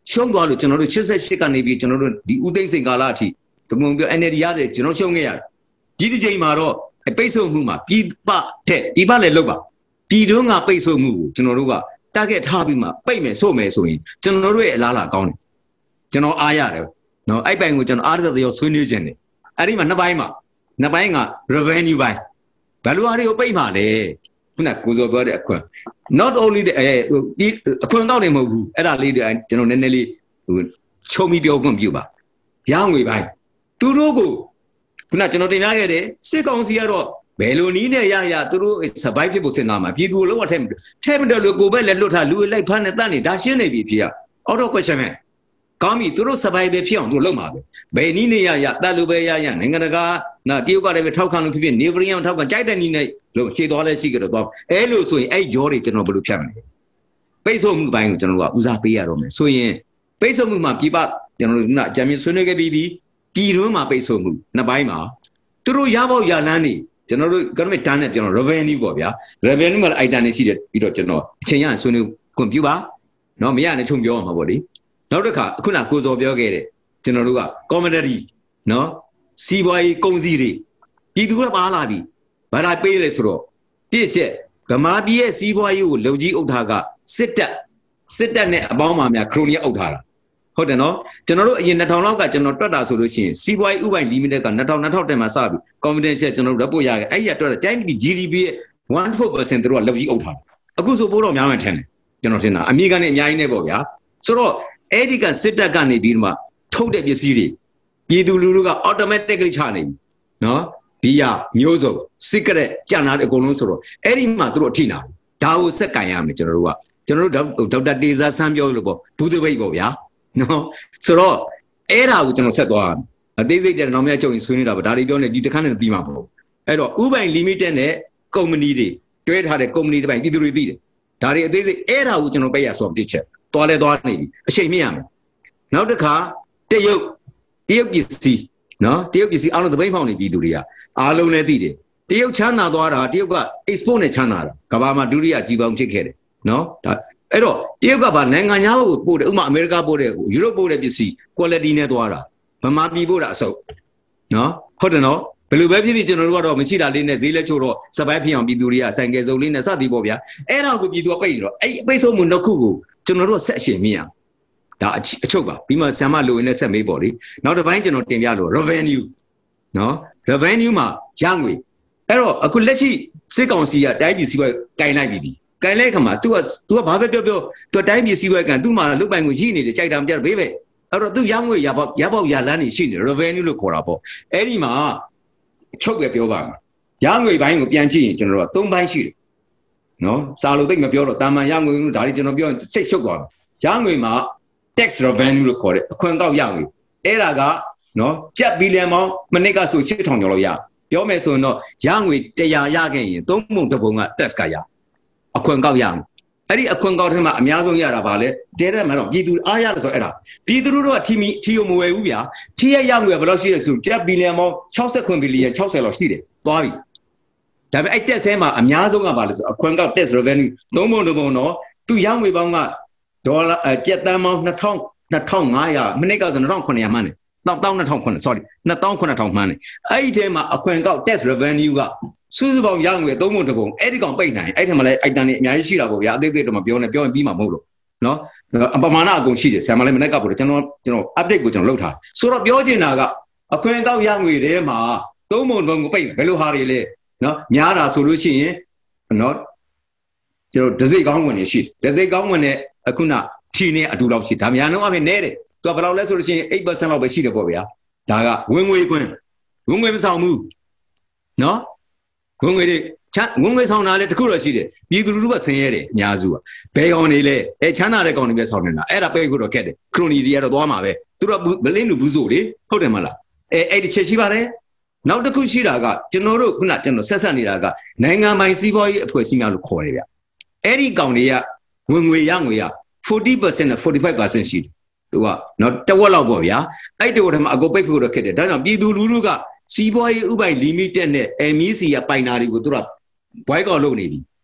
ရှုံးသွားလို့ကျွန်တော်တို့eighty-eightကနေပြီးကျွန်တော်တို့ဒီဦးသိန်းစိန်ကာလအထိဒီမုံပြော N L D ရတယ်ကျွန်တော်ရှုံးခဲ့ရတယ်ဒီတစ်ချိန်မှာတော့ပိတ်ဆို့မှုမှာပြည်ပတဲ့ဒီဘလည်းလောက်ပါပြည်တွင်းကပိတ်ဆို့မှုကိုကျွန်တော်တို့က target ထားပြီးမှပိတ်မယ်ဆို့မယ်ဆိုရင်ကျွန်တော်တို့ရဲ့အလားအလာကောင်းတယ်ကျွန်တော်အားရတယ်နော်အဲ့ပိုင်ကိုကျွန်တော်အားရတဲ့ရောဆွေးနွေးခြင်းတယ်အဲ့ဒီမှာနှစ်ပိုင်းမှာနှစ်ပိုင်းက revenue ပိုင်းဘယ်လိုအားတွေကိုပိတ်မှာလဲခုနကကိုစောပြောတဲ့အခွင့် not only အဲဒီအခွင့်ကောက်နေမဟုတ်ဘူးအဲ့ဒါလေးကျွန်တော်နည်းနည်းလေးဟိုချုံပြီးပြောခွင့်ပြုပါရငွေပိုင်းသူတို့ကိုခုနကျွန်တော်တင်ပြခဲ့တယ်စစ်ကောင်စီကတော့ဘယ်လိုနည်းနဲ့ရရသူတို့ survive ဖြစ်ဖို့စဉ်းစားမှာပြည်သူလုံးဝထဲထဲမတော်လို့ကိုပဲလက်လွတ်ထားလူလိုက်ဖမ်းနေတတ်နေဒါရှင်းနေပြီဖြစ်ရ out of question ပဲကောင်းပြီသူတို့ survive ဖြစ်အောင်သူတို့လုပ်မှာပဲဘယ်နည်းနဲ့ရရတတ်လို့ပဲရရနိုင်ငံတကာနော်တရုတ်ကလည်းပဲထောက်ခံလို့ဖြစ်ဖြစ်နေဗရီယံထောက်ခံကြိုက်တဲ့နည်းနဲ့လို့ရှေ့သွားလဲရှိကြတော့အဲ့လိုဆိုရင်အဲ့ဂျောတွေကျွန်တော်ဘယ်လိုဖြတ်မလဲပိတ်ဆို့မှုပိုင်းကိုကျွန်တော်ကဦးစားပေးရတော့မယ်ဆိုရင်ပိတ်ဆို့မှုမှာပြပကျွန်တော်တို့ကဂျမ်မီဆွေးနွေးခဲ့ပြီးပြီးပြည်တွင်းမှာပိတ်ဆို့မှုနှစ်ပိုင်းမှာသူတို့ရဖို့ရလန်းနေကျွန်တော်တို့ economic တန်းနဲ့ကျွန်တော် revenue ပေါ့ဗျာ revenue မှာ item တွေရှိတယ်ပြီးတော့ကျွန်တော်အချိန်ရဆွေးနွေးခွင့်ပြုပါနော်မရနဲ့ချုံပြောအောင်မှာပေါ့လေနောက်တစ်ခါအခုနကိုစောပြောခဲ့တဲ့ကျွန်တော်တို့က commodity နော်စီးပွားရေးကုန်စည်တွေပြည်သူကပါလာပြီဘာသာပေးလဲဆိုတော့တစ်ချက်ဗမာပြည်ရဲ့စီးပွားရေးကိုလုံကြီးအုပ်ထားကစစ်တပ်စစ်တပ်နဲ့အပေါင်းအပါများခရိုနီအုပ်ထားတာဟုတ်တယ်နော်ကျွန်တော်တို့အရင်two thousandလောက်ကကျွန်တော်တွက်တာဆိုလို့ရှိရင်စီးပွားရေးဥပိုင် limited ကtwo thousand two thousand tenမှာစပြီ confidential ကျွန်တော်တို့ report ရခဲ့အဲ့ရတွက်တာတိုင်းပြည် G D P ရဲ့ one point four percent သူတို့ကလုံကြီးအုပ်ထားတယ်အခုဆိုပိုးတော့များမှထင်တယ်ကျွန်တော်ထင်တာအမေရိကန်နဲ့အများကြီးနဲ့ပေါ့ဗျာဆိုတော့အဲ့ဒီကစစ်တပ်ကနေပြီးတော့ထုတ်တဲ့ပစ္စည်းတွေပြည်သူလူထုက automatically ချနေပြီနော်ဒီရမျိုးစုံ secret ကြံလာတဲ့အကုန်လုံးဆိုတော့အဲ့ဒီမှာသူတို့အထိနာဒါကိုစက်ကင်ရမယ်ကျွန်တော်တို့ကကျွန်တော်တို့ဒေါက်တာတေဇာဆန်းပြောလို့ပေါ့ဒုသပိတ်ပေါ့ဗျာနော်ဆိုတော့အဲ့ဒါကိုကျွန်တော်ဆက်သွားရမယ်အသေးစိတ်တဲ့နောက်မြတ်ချုပ်ရင်ဆွေးနေတာပါဒါတွေပြောနေဒီတစ်ခါနဲ့ပြီးမှာပေါ့အဲ့တော့ဥပိုင် limited နဲ့ company တွေတွဲထားတဲ့ company တွေပိုင်းပြည်သူတွေသိတယ်ဒါတွေအသေးစိတ်အဲ့ဒါကိုကျွန်တော်ပိတ်ရဆိုတစ်ချက်သွားလဲသွားနေပြီအချိန်မြင့်ရမယ်နောက်တစ်ခါတရုတ်တရုတ်ပစ္စည်းနော်တရုတ်ပစ္စည်းအားလုံးသပိတ်ဖောက်နေပြည်သူတွေကအားလုံးလည်းသိတယ်တရုတ်ချမ်းသာသွားတာတရုတ်က export နဲ့ချမ်းသာတာကမ္ဘာမှာဒုတိယကြီးပေါင်းဖြစ်ခဲ့တယ်နော်ဒါအဲ့တော့တရုတ်ကဗာနိုင်ငံခြားကိုပို့တယ်ဥပမာအမေရိကပို့တယ်ယူရိုပို့တဲ့ပစ္စည်း quality နဲ့သွားတာဗမာပြည်ပို့တာအစုပ်နော်ဟုတ်တယ်နော်ဘယ်လိုပဲဖြစ်ဖြစ်ကျွန်တော်တို့ကတော့မရှိတာလေးနဲ့ဈေးလက်ချို့တော့စပိုက်ဖြစ်အောင်ပြည်သူတွေကဆိုင်ကယ်စုံလေးနဲ့စသည်ပေါ့ဗျာအဲ့ဒါကိုပြည်သူကပိတ်တော့အဲ့ပိတ်ဆို့မှုနှစ်ခုကိုကျွန်တော်တို့ဆက်ရှင်မြင်အောင်ဒါအချုပ်ပါပြီးမှဆံမလိုရင်းနဲ့ဆက်မေးပေါ့လေနောက်တစ်ပိုင်းကျွန်တော်တင်ပြလို့ revenue နော် revenue မှာရငွေအဲ့တော့အခုလက်ရှိစစ်ကောင်စီကတိုင်းပြည်စီးပွားကင်လိုက်ပြီကင်လိုက်ခါမှာ तू က तू ကဘာပဲပြောပြော तू တိုင်းပြည်စီးပွားကန် तू မှာလုတ်ပိုင်ကိုရှိနေတယ်ကြိုက်တာမပြတ်ဘေးပဲအဲ့တော့ तू ရငွေရပေါက်ရပေါက်ရလန်းနေရှိနေ revenue လို့ခေါ်တာပေါ့အဲ့ဒီမှာချုပ်ပဲပြောပါမှာရငွေပိုင်းကိုပြန်ကြည့်ရင်ကျွန်တော်တို့ကသုံးပိုင်းရှိတယ်နော်စာလို့သိမပြောတော့တာမန်ရငွေလို့ဒါတွေကျွန်တော်ပြောရင်စိတ်ရှုပ်သွားတယ်ရငွေမှာ tax revenue လို့ခေါ်တယ်အခွန်ကောက်ရငွေအဲ့ဒါကနော်ကျပ်ဘီလီယံပေါင်းမနစ်ကဆိုeight thousandကျော်လောက်ရပြောမယ်ဆိုရင်တော့ရငွေone hundredရခဲ့ရင်သုံးပုံတစ်ပုံက tax ကရအခွန်ကောက်ရမယ်အဲ့ဒီအခွန်ကောက်ထဲမှာအများဆုံးရတာဗာလဲတဲတဲ့မှာတော့ပြည်သူအားရတယ်ဆိုအဲ့ဒါပြည်သူတို့ကထီမီထီယိုမဝယ်ဘူးဗျာထီရရငွေဘယ်လောက်ရှိလဲဆိုကျပ်ဘီလီယံပေါင်းsixty-nineဘီလီယံsixtyလောက်ရှိတယ်သွားပြီဒါပေမဲ့အဲ့ tax ထဲမှာအများဆုံးကဗာလဲဆိုအခွန်ကောက် tax revenue သုံးပုံတစ်ပုံတော့သူရငွေပေါင်းကဒေါ်လာကျပ်တန်းပေါင်းtwo thousand two thousand five hundredမနစ်ကဆိုtwo thousand nine hundredမှန်းတယ်one thousand two thousand sorry two thousand nine hundredမှန်းတယ်အဲ့ဒီထဲမှာအခွန်ကောက် tax revenue ကစုစုပေါင်းရငွေသုံးပုံတစ်ပုံအဲ့ဒီကောင်ပိတ်နိုင်အဲ့ထဲမှာလည်း item တွေအများကြီးရှိတာပေါ့ဗျာအသေးစိတ်တော့မပြောနဲ့ပြောရင်ပြီးမှာမဟုတ်လို့နော်အပမာဏအကုန်ရှိတယ်ဆရာမလည်းမနေ့ကပို့တယ်ကျွန်တော်ကျွန်တော် update ကိုကျွန်တော်လုပ်ထားဆိုတော့ပြောချင်တာကအခွန်ကောက်ရငွေထဲမှာသုံးပုံတစ်ပုံကိုပိတ်ဘယ်လိုဟာတွေလဲနော်များတာဆိုလို့ရှိရင်နော်ကျွန်တော်ဒစိတ်ကောင်းဝင်နေရှိဒစိတ်ကောင်းဝင်တဲ့အခုနထီနဲ့အတူလောက်ရှိဒါများလုံးအပြင်နဲတယ်သူကဘယ်လောက်လဲဆိုလို့ရှိရင်eight percent လောက်ပဲရှိတယ်ပေါ့ဗျာဒါကဝင်ငွေခွန်းဝင်ငွေမဆောင်ဘူးနော်ဝင်ငွေတွေချမ်းဝင်ငွေဆောင်တာလည်းတခုတော့ရှိတယ်ပြည်သူလူထုကဆင်းရဲတယ်အများစုကဘယ်ကောင်တွေလဲအဲချမ်းသာတဲ့ကောင်တွေပဲဆောင်နေတာအဲ့ဒါပိတ်ဖို့တော့ခက်တယ်ခရိုနီတွေကတော့သွားမှာပဲသူတို့ဘလင်းလူဘူးဆိုလေဟုတ်တယ်မလားအဲအဲ့ဒီချက်ရှိပါတယ်နောက်တစ်ခုရှိတာကကျွန်တော်တို့ခုနကျွန်တော်ဆက်ဆက်နေတာကနိုင်ငံပိုင်စီးပွားရေးအဖွဲ့အစည်းများလို့ခေါ်တယ်ဗျအဲ့ဒီကောင်တွေကဝင်ငွေရငွေရforty percent နဲ့forty-five percent ရှိတယ်သူကနော်တဝက်လောက်ပေါ့ဗျာအဲ့တဝက်ထဲမှာအကုန်ပိတ်ဖို့တော့ခက်တယ်ဒါကြောင့်ပြည်သူလူထုကစီးပွားရေးဥပိုင် limited နဲ့ M E C ကပိုင်နာတွေကိုသူကဘွိုက်ကောက်လုပ်နေပြီ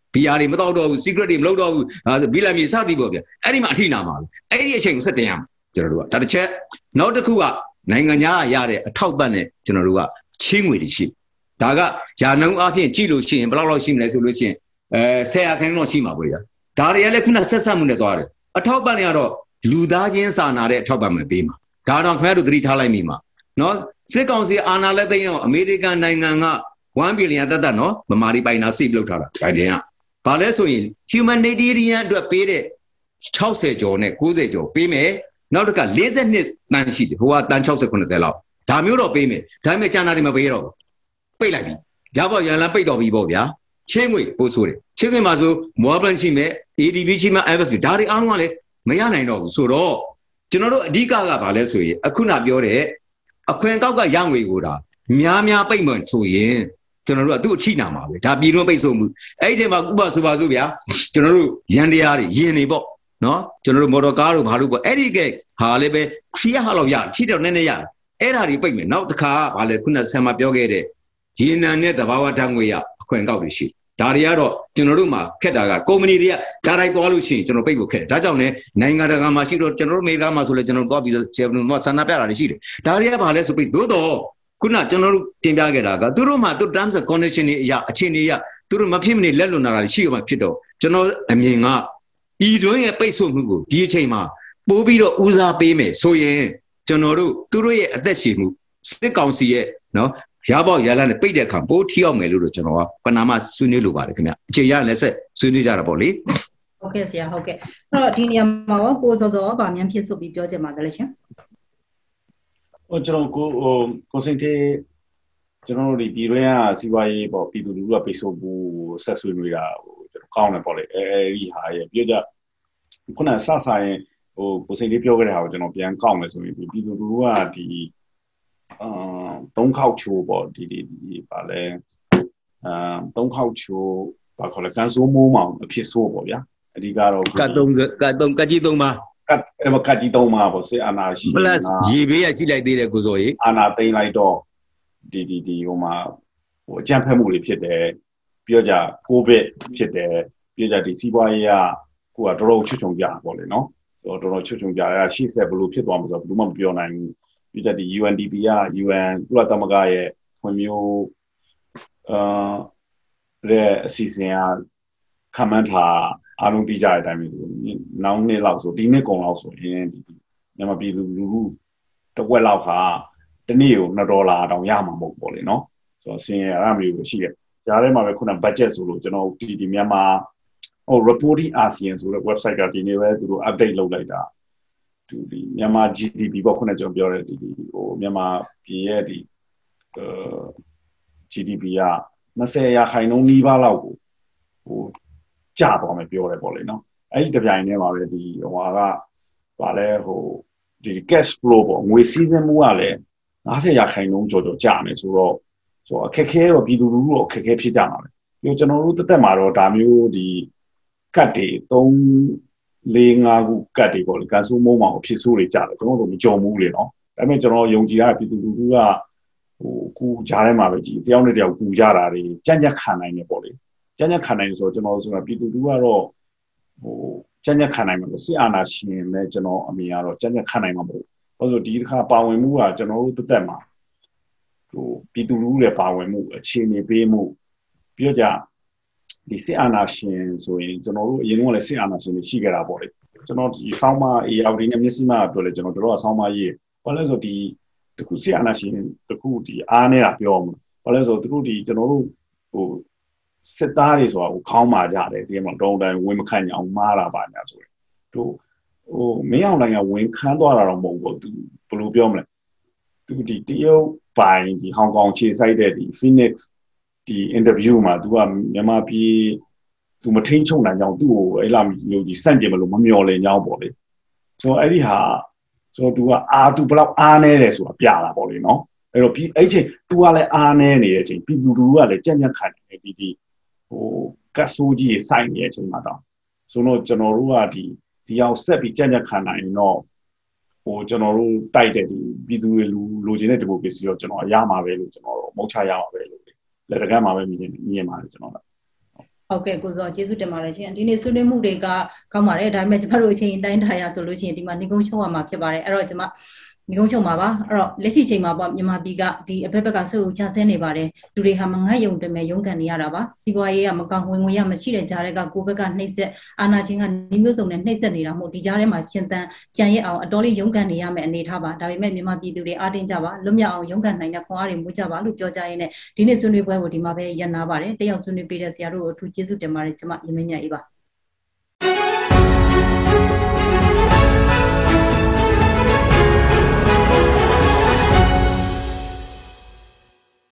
ဘီယာတွေမတော့တော့ဘူး secret တွေမလုပ်တော့ဘူးဘီလာမြေစသည်ပေါ့ဗျအဲ့ဒီမှာအထိနာမှာအဲ့ဒီအချိန်ကိုဆက်တင်ရမှာကျွန်တော်တို့ကဒါတစ်ချက်နောက်တစ်ခုကနိုင်ငံခြားရတဲ့အထောက်ပံ့နဲ့ကျွန်တော်တို့ကချင်းငွေတွေရှိဒါကယာနှုံအဖြစ်ကြည့်လို့ရှိရင်ဘယ်လောက်လောက်ရှိမလဲဆိုလို့ရှိရင်အဲဆယ်ရာခိုင်နှုန်းရှိမှာပေါ့ဗျာဒါတွေကလည်းခုနဆက်ဆက်မှုနဲ့သွားတယ်အထောက်ပံ့တွေကတော့လူသားချင်းစာနာတဲ့အထောက်ပံ့ပဲပေးမှာဒါတော့ခင်ဗျားတို့သတိထားလိုက်မိမှာနော်စစ်ကောင်စီအာဏာလက်သိမ်းတော့အမေရိကန်နိုင်ငံကone billion တတ်တတ်နော်ဗမာပြည်ပိုင်နာစိတ်ပြုတ်ထားတာဘိုင်ဒန်ကဘာလဲဆိုရင် humanitarian အတွက်ပေးတဲ့၆၀ကျော်နဲ့၉၀ကျော်ပေးမယ်နောက်တစ်ခါ၄၂တန်းရှိတယ်ဟိုကတန်း၆၀ ၉၀လောက်ဒါမျိုးတော့ပေးမယ်ဒါပေမဲ့ကျန်တာတွေမပေးတော့ဘူးပိတ်လိုက်ပြီရပါရန်လမ်းပိတ်တော်ပြီပေါ့ဗျာချင်းငွေပို့ဆိုတယ်ချင်းငွေမှာဆိုမောဘန်ရှိမယ် A D B ရှိမယ် F F ဒါတွေအားလုံးကလည်းမရနိုင်တော့ဘူးဆိုတော့ကျွန်တော်တို့အဓိကကဘာလဲဆိုရင်အခုနပြောတဲ့အခွင့်ကောက်ကရငွေကိုဒါများများပိတ်မှန်ဆိုရင်ကျွန်တော်တို့ကသူ့အချိနာမှာပဲဒါပြည်တွင်းပိတ်ဆို့မှုအဲ့ဒီထဲမှာဥပဆိုပါစို့ဗျာကျွန်တော်တို့ရန်တရားတွေယင်နေပေါ့နော်ကျွန်တော်တို့မော်တော်ကားတို့ဘာလို့ပေါ့အဲ့ဒီကဟာလည်းပဲခရီးဟာလောက်ရချိတော့နည်းနည်းရအဲ့ဒါတွေပိတ်မယ်နောက်တစ်ခါဘာလဲခုနဆံမပြောခဲ့တဲ့ရေနံနဲ့တဘာဝဓာတ်ငွေရအခွင့်ကောက်တွေရှိဒါတွေကတော့ကျွန်တော်တို့မှာခက်တာကကုမ္ပဏီတွေကဒါတိုင်းသွားလို့ရှိရင်ကျွန်တော်ပိတ်ဖို့ခက်တယ်ဒါကြောင့်လည်းနိုင်ငံတကာမှာရှိတော့ကျွန်တော်တို့အမေရိကန်မှာဆိုလဲကျွန်တော်တို့သွားပြီးဆယ်ဘလူးမှာဆန္ဒပြတာတွေရှိတယ်ဒါတွေကဘာလဲဆိုပြီးသို့တော့ခုနကျွန်တော်တို့တင်ပြခဲ့တာကသူတို့မှာသူ terms and condition တွေအရာအခြေအနေအရသူတို့မဖြစ်မနေလက်လွန်တာတွေရှိရမှာဖြစ်တော့ကျွန်တော်အမြင်ကဤတွင်းရဲ့ပိတ်ဆို့မှုကိုဒီအချိန်မှာပိုးပြီးတော့ဦးစားပေးမယ်ဆိုရင်ကျွန်တော်တို့သူတို့ရဲ့အသက်ရှင်မှုစစ်ကောင်စီရဲ့နော်ရပေါက်ရလန်းနဲ့ပိတ်တဲ့အခါပိုးထီအောင်မယ်လို့ကျွန်တော်ကပနာမဆွေးနွေးလိုပါတယ်ခင်ဗျအခြေရလည်းဆက်ဆွေးနွေးကြတာပေါ့လေဟုတ်ကဲ့ဆရာဟုတ်ကဲ့အဲ့တော့ဒီနေရာမှာရောကိုစောစောဗာမြန်ဖြစ်ဆိုပြီးပြောချင်ပါတယ်လေရှင်ဟိုကျွန်တော်ကိုဟိုကိုစင်တေကျွန်တော်တို့ဒီပြည်တွင်းကစီးပွားရေးပေါ့ပြည်သူလူထုကပိတ်ဆို့မှုဆက်ဆွေးနွေးတာဟိုကျွန်တော်ကောင်းတယ်ပေါ့လေအဲဒီဟာရဲ့ပြောကြခုနဆဆရင်ဟိုကိုစင်တေပြောခဲ့တဲ့ဟာကိုကျွန်တော်ပြန်ကောက်မယ်ဆိုရင်ဒီပြည်သူလူထုကဒီအာသုံးခေါက်ချိုးပေါ့ဒီဒီဒီပါလဲအာသုံးခေါက်ချိုးဘာခေါ်လဲကန်ဆိုးမိုးမောင်အဖြစ်ဆိုးပေါ့ဗျာအဓိကတော့ကတ်သုံးကတ်သုံးကတ်ကြီးသုံးပါကတ်အဲ့မကတ်ကြီးသုံးပါပေါ့စေအာနာရှိ plus ရေဘေးရရှိလိုက်သေးတယ်ကိုစောကြီးအာနာသိမ်းလိုက်တော့ဒီဒီဒီဟိုမှာဟိုအကြံဖက်မှုတွေဖြစ်တယ်ပြောကြကိုဗစ်ဖြစ်တယ်ပြောကြဒီစီးပွားရေးကကိုကတော်တော်ချွတ်ချုံကြပေါ့လေနော်တော်တော်ချွတ်ချုံကြရရှေ့ဆက်ဘလို့ဖြစ်သွားမှာဆိုတော့ဘယ်သူမှမပြောနိုင်ဘူးပြီးတဲ့ဒီ U N D P က U N ကုလသမဂ္ဂရဲ့ဖွံ့ဖြိုးအာရဲ့အစီအစဉ်ကခမန်းထားအားလုံးသိကြတဲ့အတိုင်းပဲနောက်နှစ်လောက်ဆိုဒီနှစ်ကုန်လောက်ဆိုရင်ဒီမြန်မာပြည်သူလူထုတစ်ဝက်လောက်ဟာတနေ့ကိုနှစ်ဒေါ်လာတောင်ရမှာမဟုတ်ပေါ့လေနော်ဆိုတော့ဆင်းရဲအရမျိုးကိုရှိတယ်ကြားထဲမှာပဲခုန budget ဆိုလို့ကျွန်တော်ဒီဒီမြန်မာဟို reporting ASEAN ဆိုတဲ့ website ကဒီနေ့ပဲသူတို့ update လုပ်လိုက်တာဒီဒီမြန်မာ G D P ပေါ့ခုနကျွန်တော်ပြောတဲ့ဒီဒီဟိုမြန်မာပြည်ရဲ့ဒီအဲ G D P က၂၀ရာခိုင်နှုန်းနီးပါးလောက်ကိုဟိုကျသွားမယ်ပြောတယ်ပေါ့လေနော်အဲ့ဒီတပြိုင်တည်းမှာပဲဒီဟိုဟာကဘာလဲဟိုဒီ cash flow ပေါ့ငွေစည်းစိမ်မှုကလည်း၅၀ရာခိုင်နှုန်းကျော်ကျော်ကျမယ်ဆိုတော့ဆိုတော့အခက်ခဲတော့ပြည်သူလူထုတော့အခက်ခဲဖြစ်ကြမှာပဲပြီးတော့ကျွန်တော်တို့တက်တက်မှာတော့ဒါမျိုးဒီကတ်တွေ၃၄၅ခုကတ်တွေပေါ့လေကန်ဆူမိုးမောင်အဖြစ်ဆိုးတွေကြတယ်ကျွန်တော်တို့မကြော်ဘူးလေနော်ဒါပေမဲ့ကျွန်တော်ယုံကြည်ရတဲ့ပြည်သူလူထုကဟိုကူကြားထဲမှာပဲကြည်တယောက်နဲ့တယောက်ကူကြတာတွေကြက်ကြက်ခံနိုင်တယ်ပေါ့လေကြက်ကြက်ခံနိုင်ဆိုတော့ကျွန်တော်ဆိုတော့ပြည်သူလူထုကတော့ဟိုကြက်ကြက်ခံနိုင်မှာစစ်အာဏာရှင်နဲ့ကျွန်တော်အမြင်ကတော့ကြက်ကြက်ခံနိုင်မှာမဟုတ်ဘူးဘာလို့ဒီတစ်ခါပါဝင်မှုကကျွန်တော်တို့တက်တက်မှာဟိုပြည်သူလူထုရဲ့ပါဝင်မှုအခြေအနေပေးမှုပြောကြဒီစစ်အာဏာရှင်ဆိုရင်ကျွန်တော်တို့အရင်ကလည်းစစ်အာဏာရှင်တွေရှိခဲ့တာပေါ့လေကျွန်တော်ဒီဆောင်းမအေးအော်ဒီနဲ့မျက်စိမှပြောလဲကျွန်တော်တို့ကဆောင်းမရေးဘာလဲဆိုဒီတခုစစ်အာဏာရှင်တခုဒီအားနေတာပြောမှာဘာလဲဆိုသူတို့ဒီကျွန်တော်တို့ဟိုစစ်သားတွေဆိုတာကိုခေါင်းမာကြတယ်ဒီမှာတုံးတိုင်းဝင်မခန့်ညအောင်မားတာပါညာဆိုရင်တို့ဟိုမင်းအောင်လိုင်ကဝင်ခန်းသွားတာတော့မဟုတ်ဘူးသူဘယ်လိုပြောမလဲသူဒီတရုတ်ပိုင်ဒီဟောင်ကောင်ခြေစိုက်တဲ့ဒီ Phoenix ဒီ interview မှာ तू ကမြန်မာပြည် तू မထိန်ချုံနိုင်ကြောင်းသူ့ကိုအဲ့လာမျိုးကြီးစန့်ကျင်မလို့မမျော်လင့်ကြောင်းပေါ့လေဆိုတော့အဲ့ဒီဟာဆိုတော့ तू ကအာ तू ဘလောက်အားနေတယ်ဆိုတာပြတာပေါ့လေနော်အဲ့တော့အဲ့ချိန် तू ကလည်းအားနေနေတဲ့အချိန်ပြည်သူလူထုကလည်းကြက်ညက်ခံနေဒီဒီဟိုကတ်ဆိုးကြီးစိုက်နေတဲ့အချိန်မှာတော့ဆိုတော့ကျွန်တော်တို့ကဒီဒီအောင်ဆက်ပြီးကြက်ညက်ခံနိုင်တော့ဟိုကျွန်တော်တို့တိုက်တဲ့ဒီပြည်သူတွေလူလိုချင်တဲ့ဒီမိုကရေစီတော့ကျွန်တော်ရမှာပဲလို့ကျွန်တော်တို့မဟုတ်ချရမှာပဲလို့လက်တကမ်းမှာပဲမြင်မြင်ပါတယ်ကျွန်တော်ကဟုတ်ကဲ့ကိုစောကျေးဇူးတင်ပါတယ်ရှင်ဒီနေ့ဆွေးနွေးမှုတွေကကောင်းပါတယ်ဒါပေမဲ့ကျမတို့အချိန်တိုင်းထားရဆိုလို့ရှိရင်ဒီမှာနေကုန်းချုပ်ရမှာဖြစ်ပါတယ်အဲ့တော့ကျမနေကုန်းချုပ်မှာပါအဲ့တော့လက်ရှိချိန်မှာပေါ့မြန်မာပြည်ကဒီအဘက်ဘက်ကဆုပ်ချဆဲနေပါတယ်လူတွေဟာမငတ်ယုံတယ်မဲ့ရုန်းကန်နေရတာပါစီးပွားရေးကမကောင်းဝင်ငွေရမရှိတဲ့ကြားတွေကကိုဘက်ကနှိမ့်ဆက်အာဏာရှင်ကနှီးမျိုးစုံနဲ့နှိမ့်ဆက်နေတာမို့ဒီကြားထဲမှာရှင်သန်ကြံရစ်အောင်အတော်လေးရုန်းကန်နေရမယ်အနေထားပါဒါပေမဲ့မြန်မာပြည်သူတွေအားတင်းကြပါလွတ်မြောက်အောင်ရုန်းကန်နိုင်တဲ့ခွန်အားတွေမူကြပါလို့ပြောကြရင်းနဲ့ဒီနေ့ဆွေးနွေးပွဲကိုဒီမှာပဲရပ်နာပါတယ်တယောက်ဆွေးနွေးပေးတဲ့ဆရာတို့ကိုအထူးကျေးဇူးတင်ပါတယ်ကျမရမင်းမြတ်အေးပါ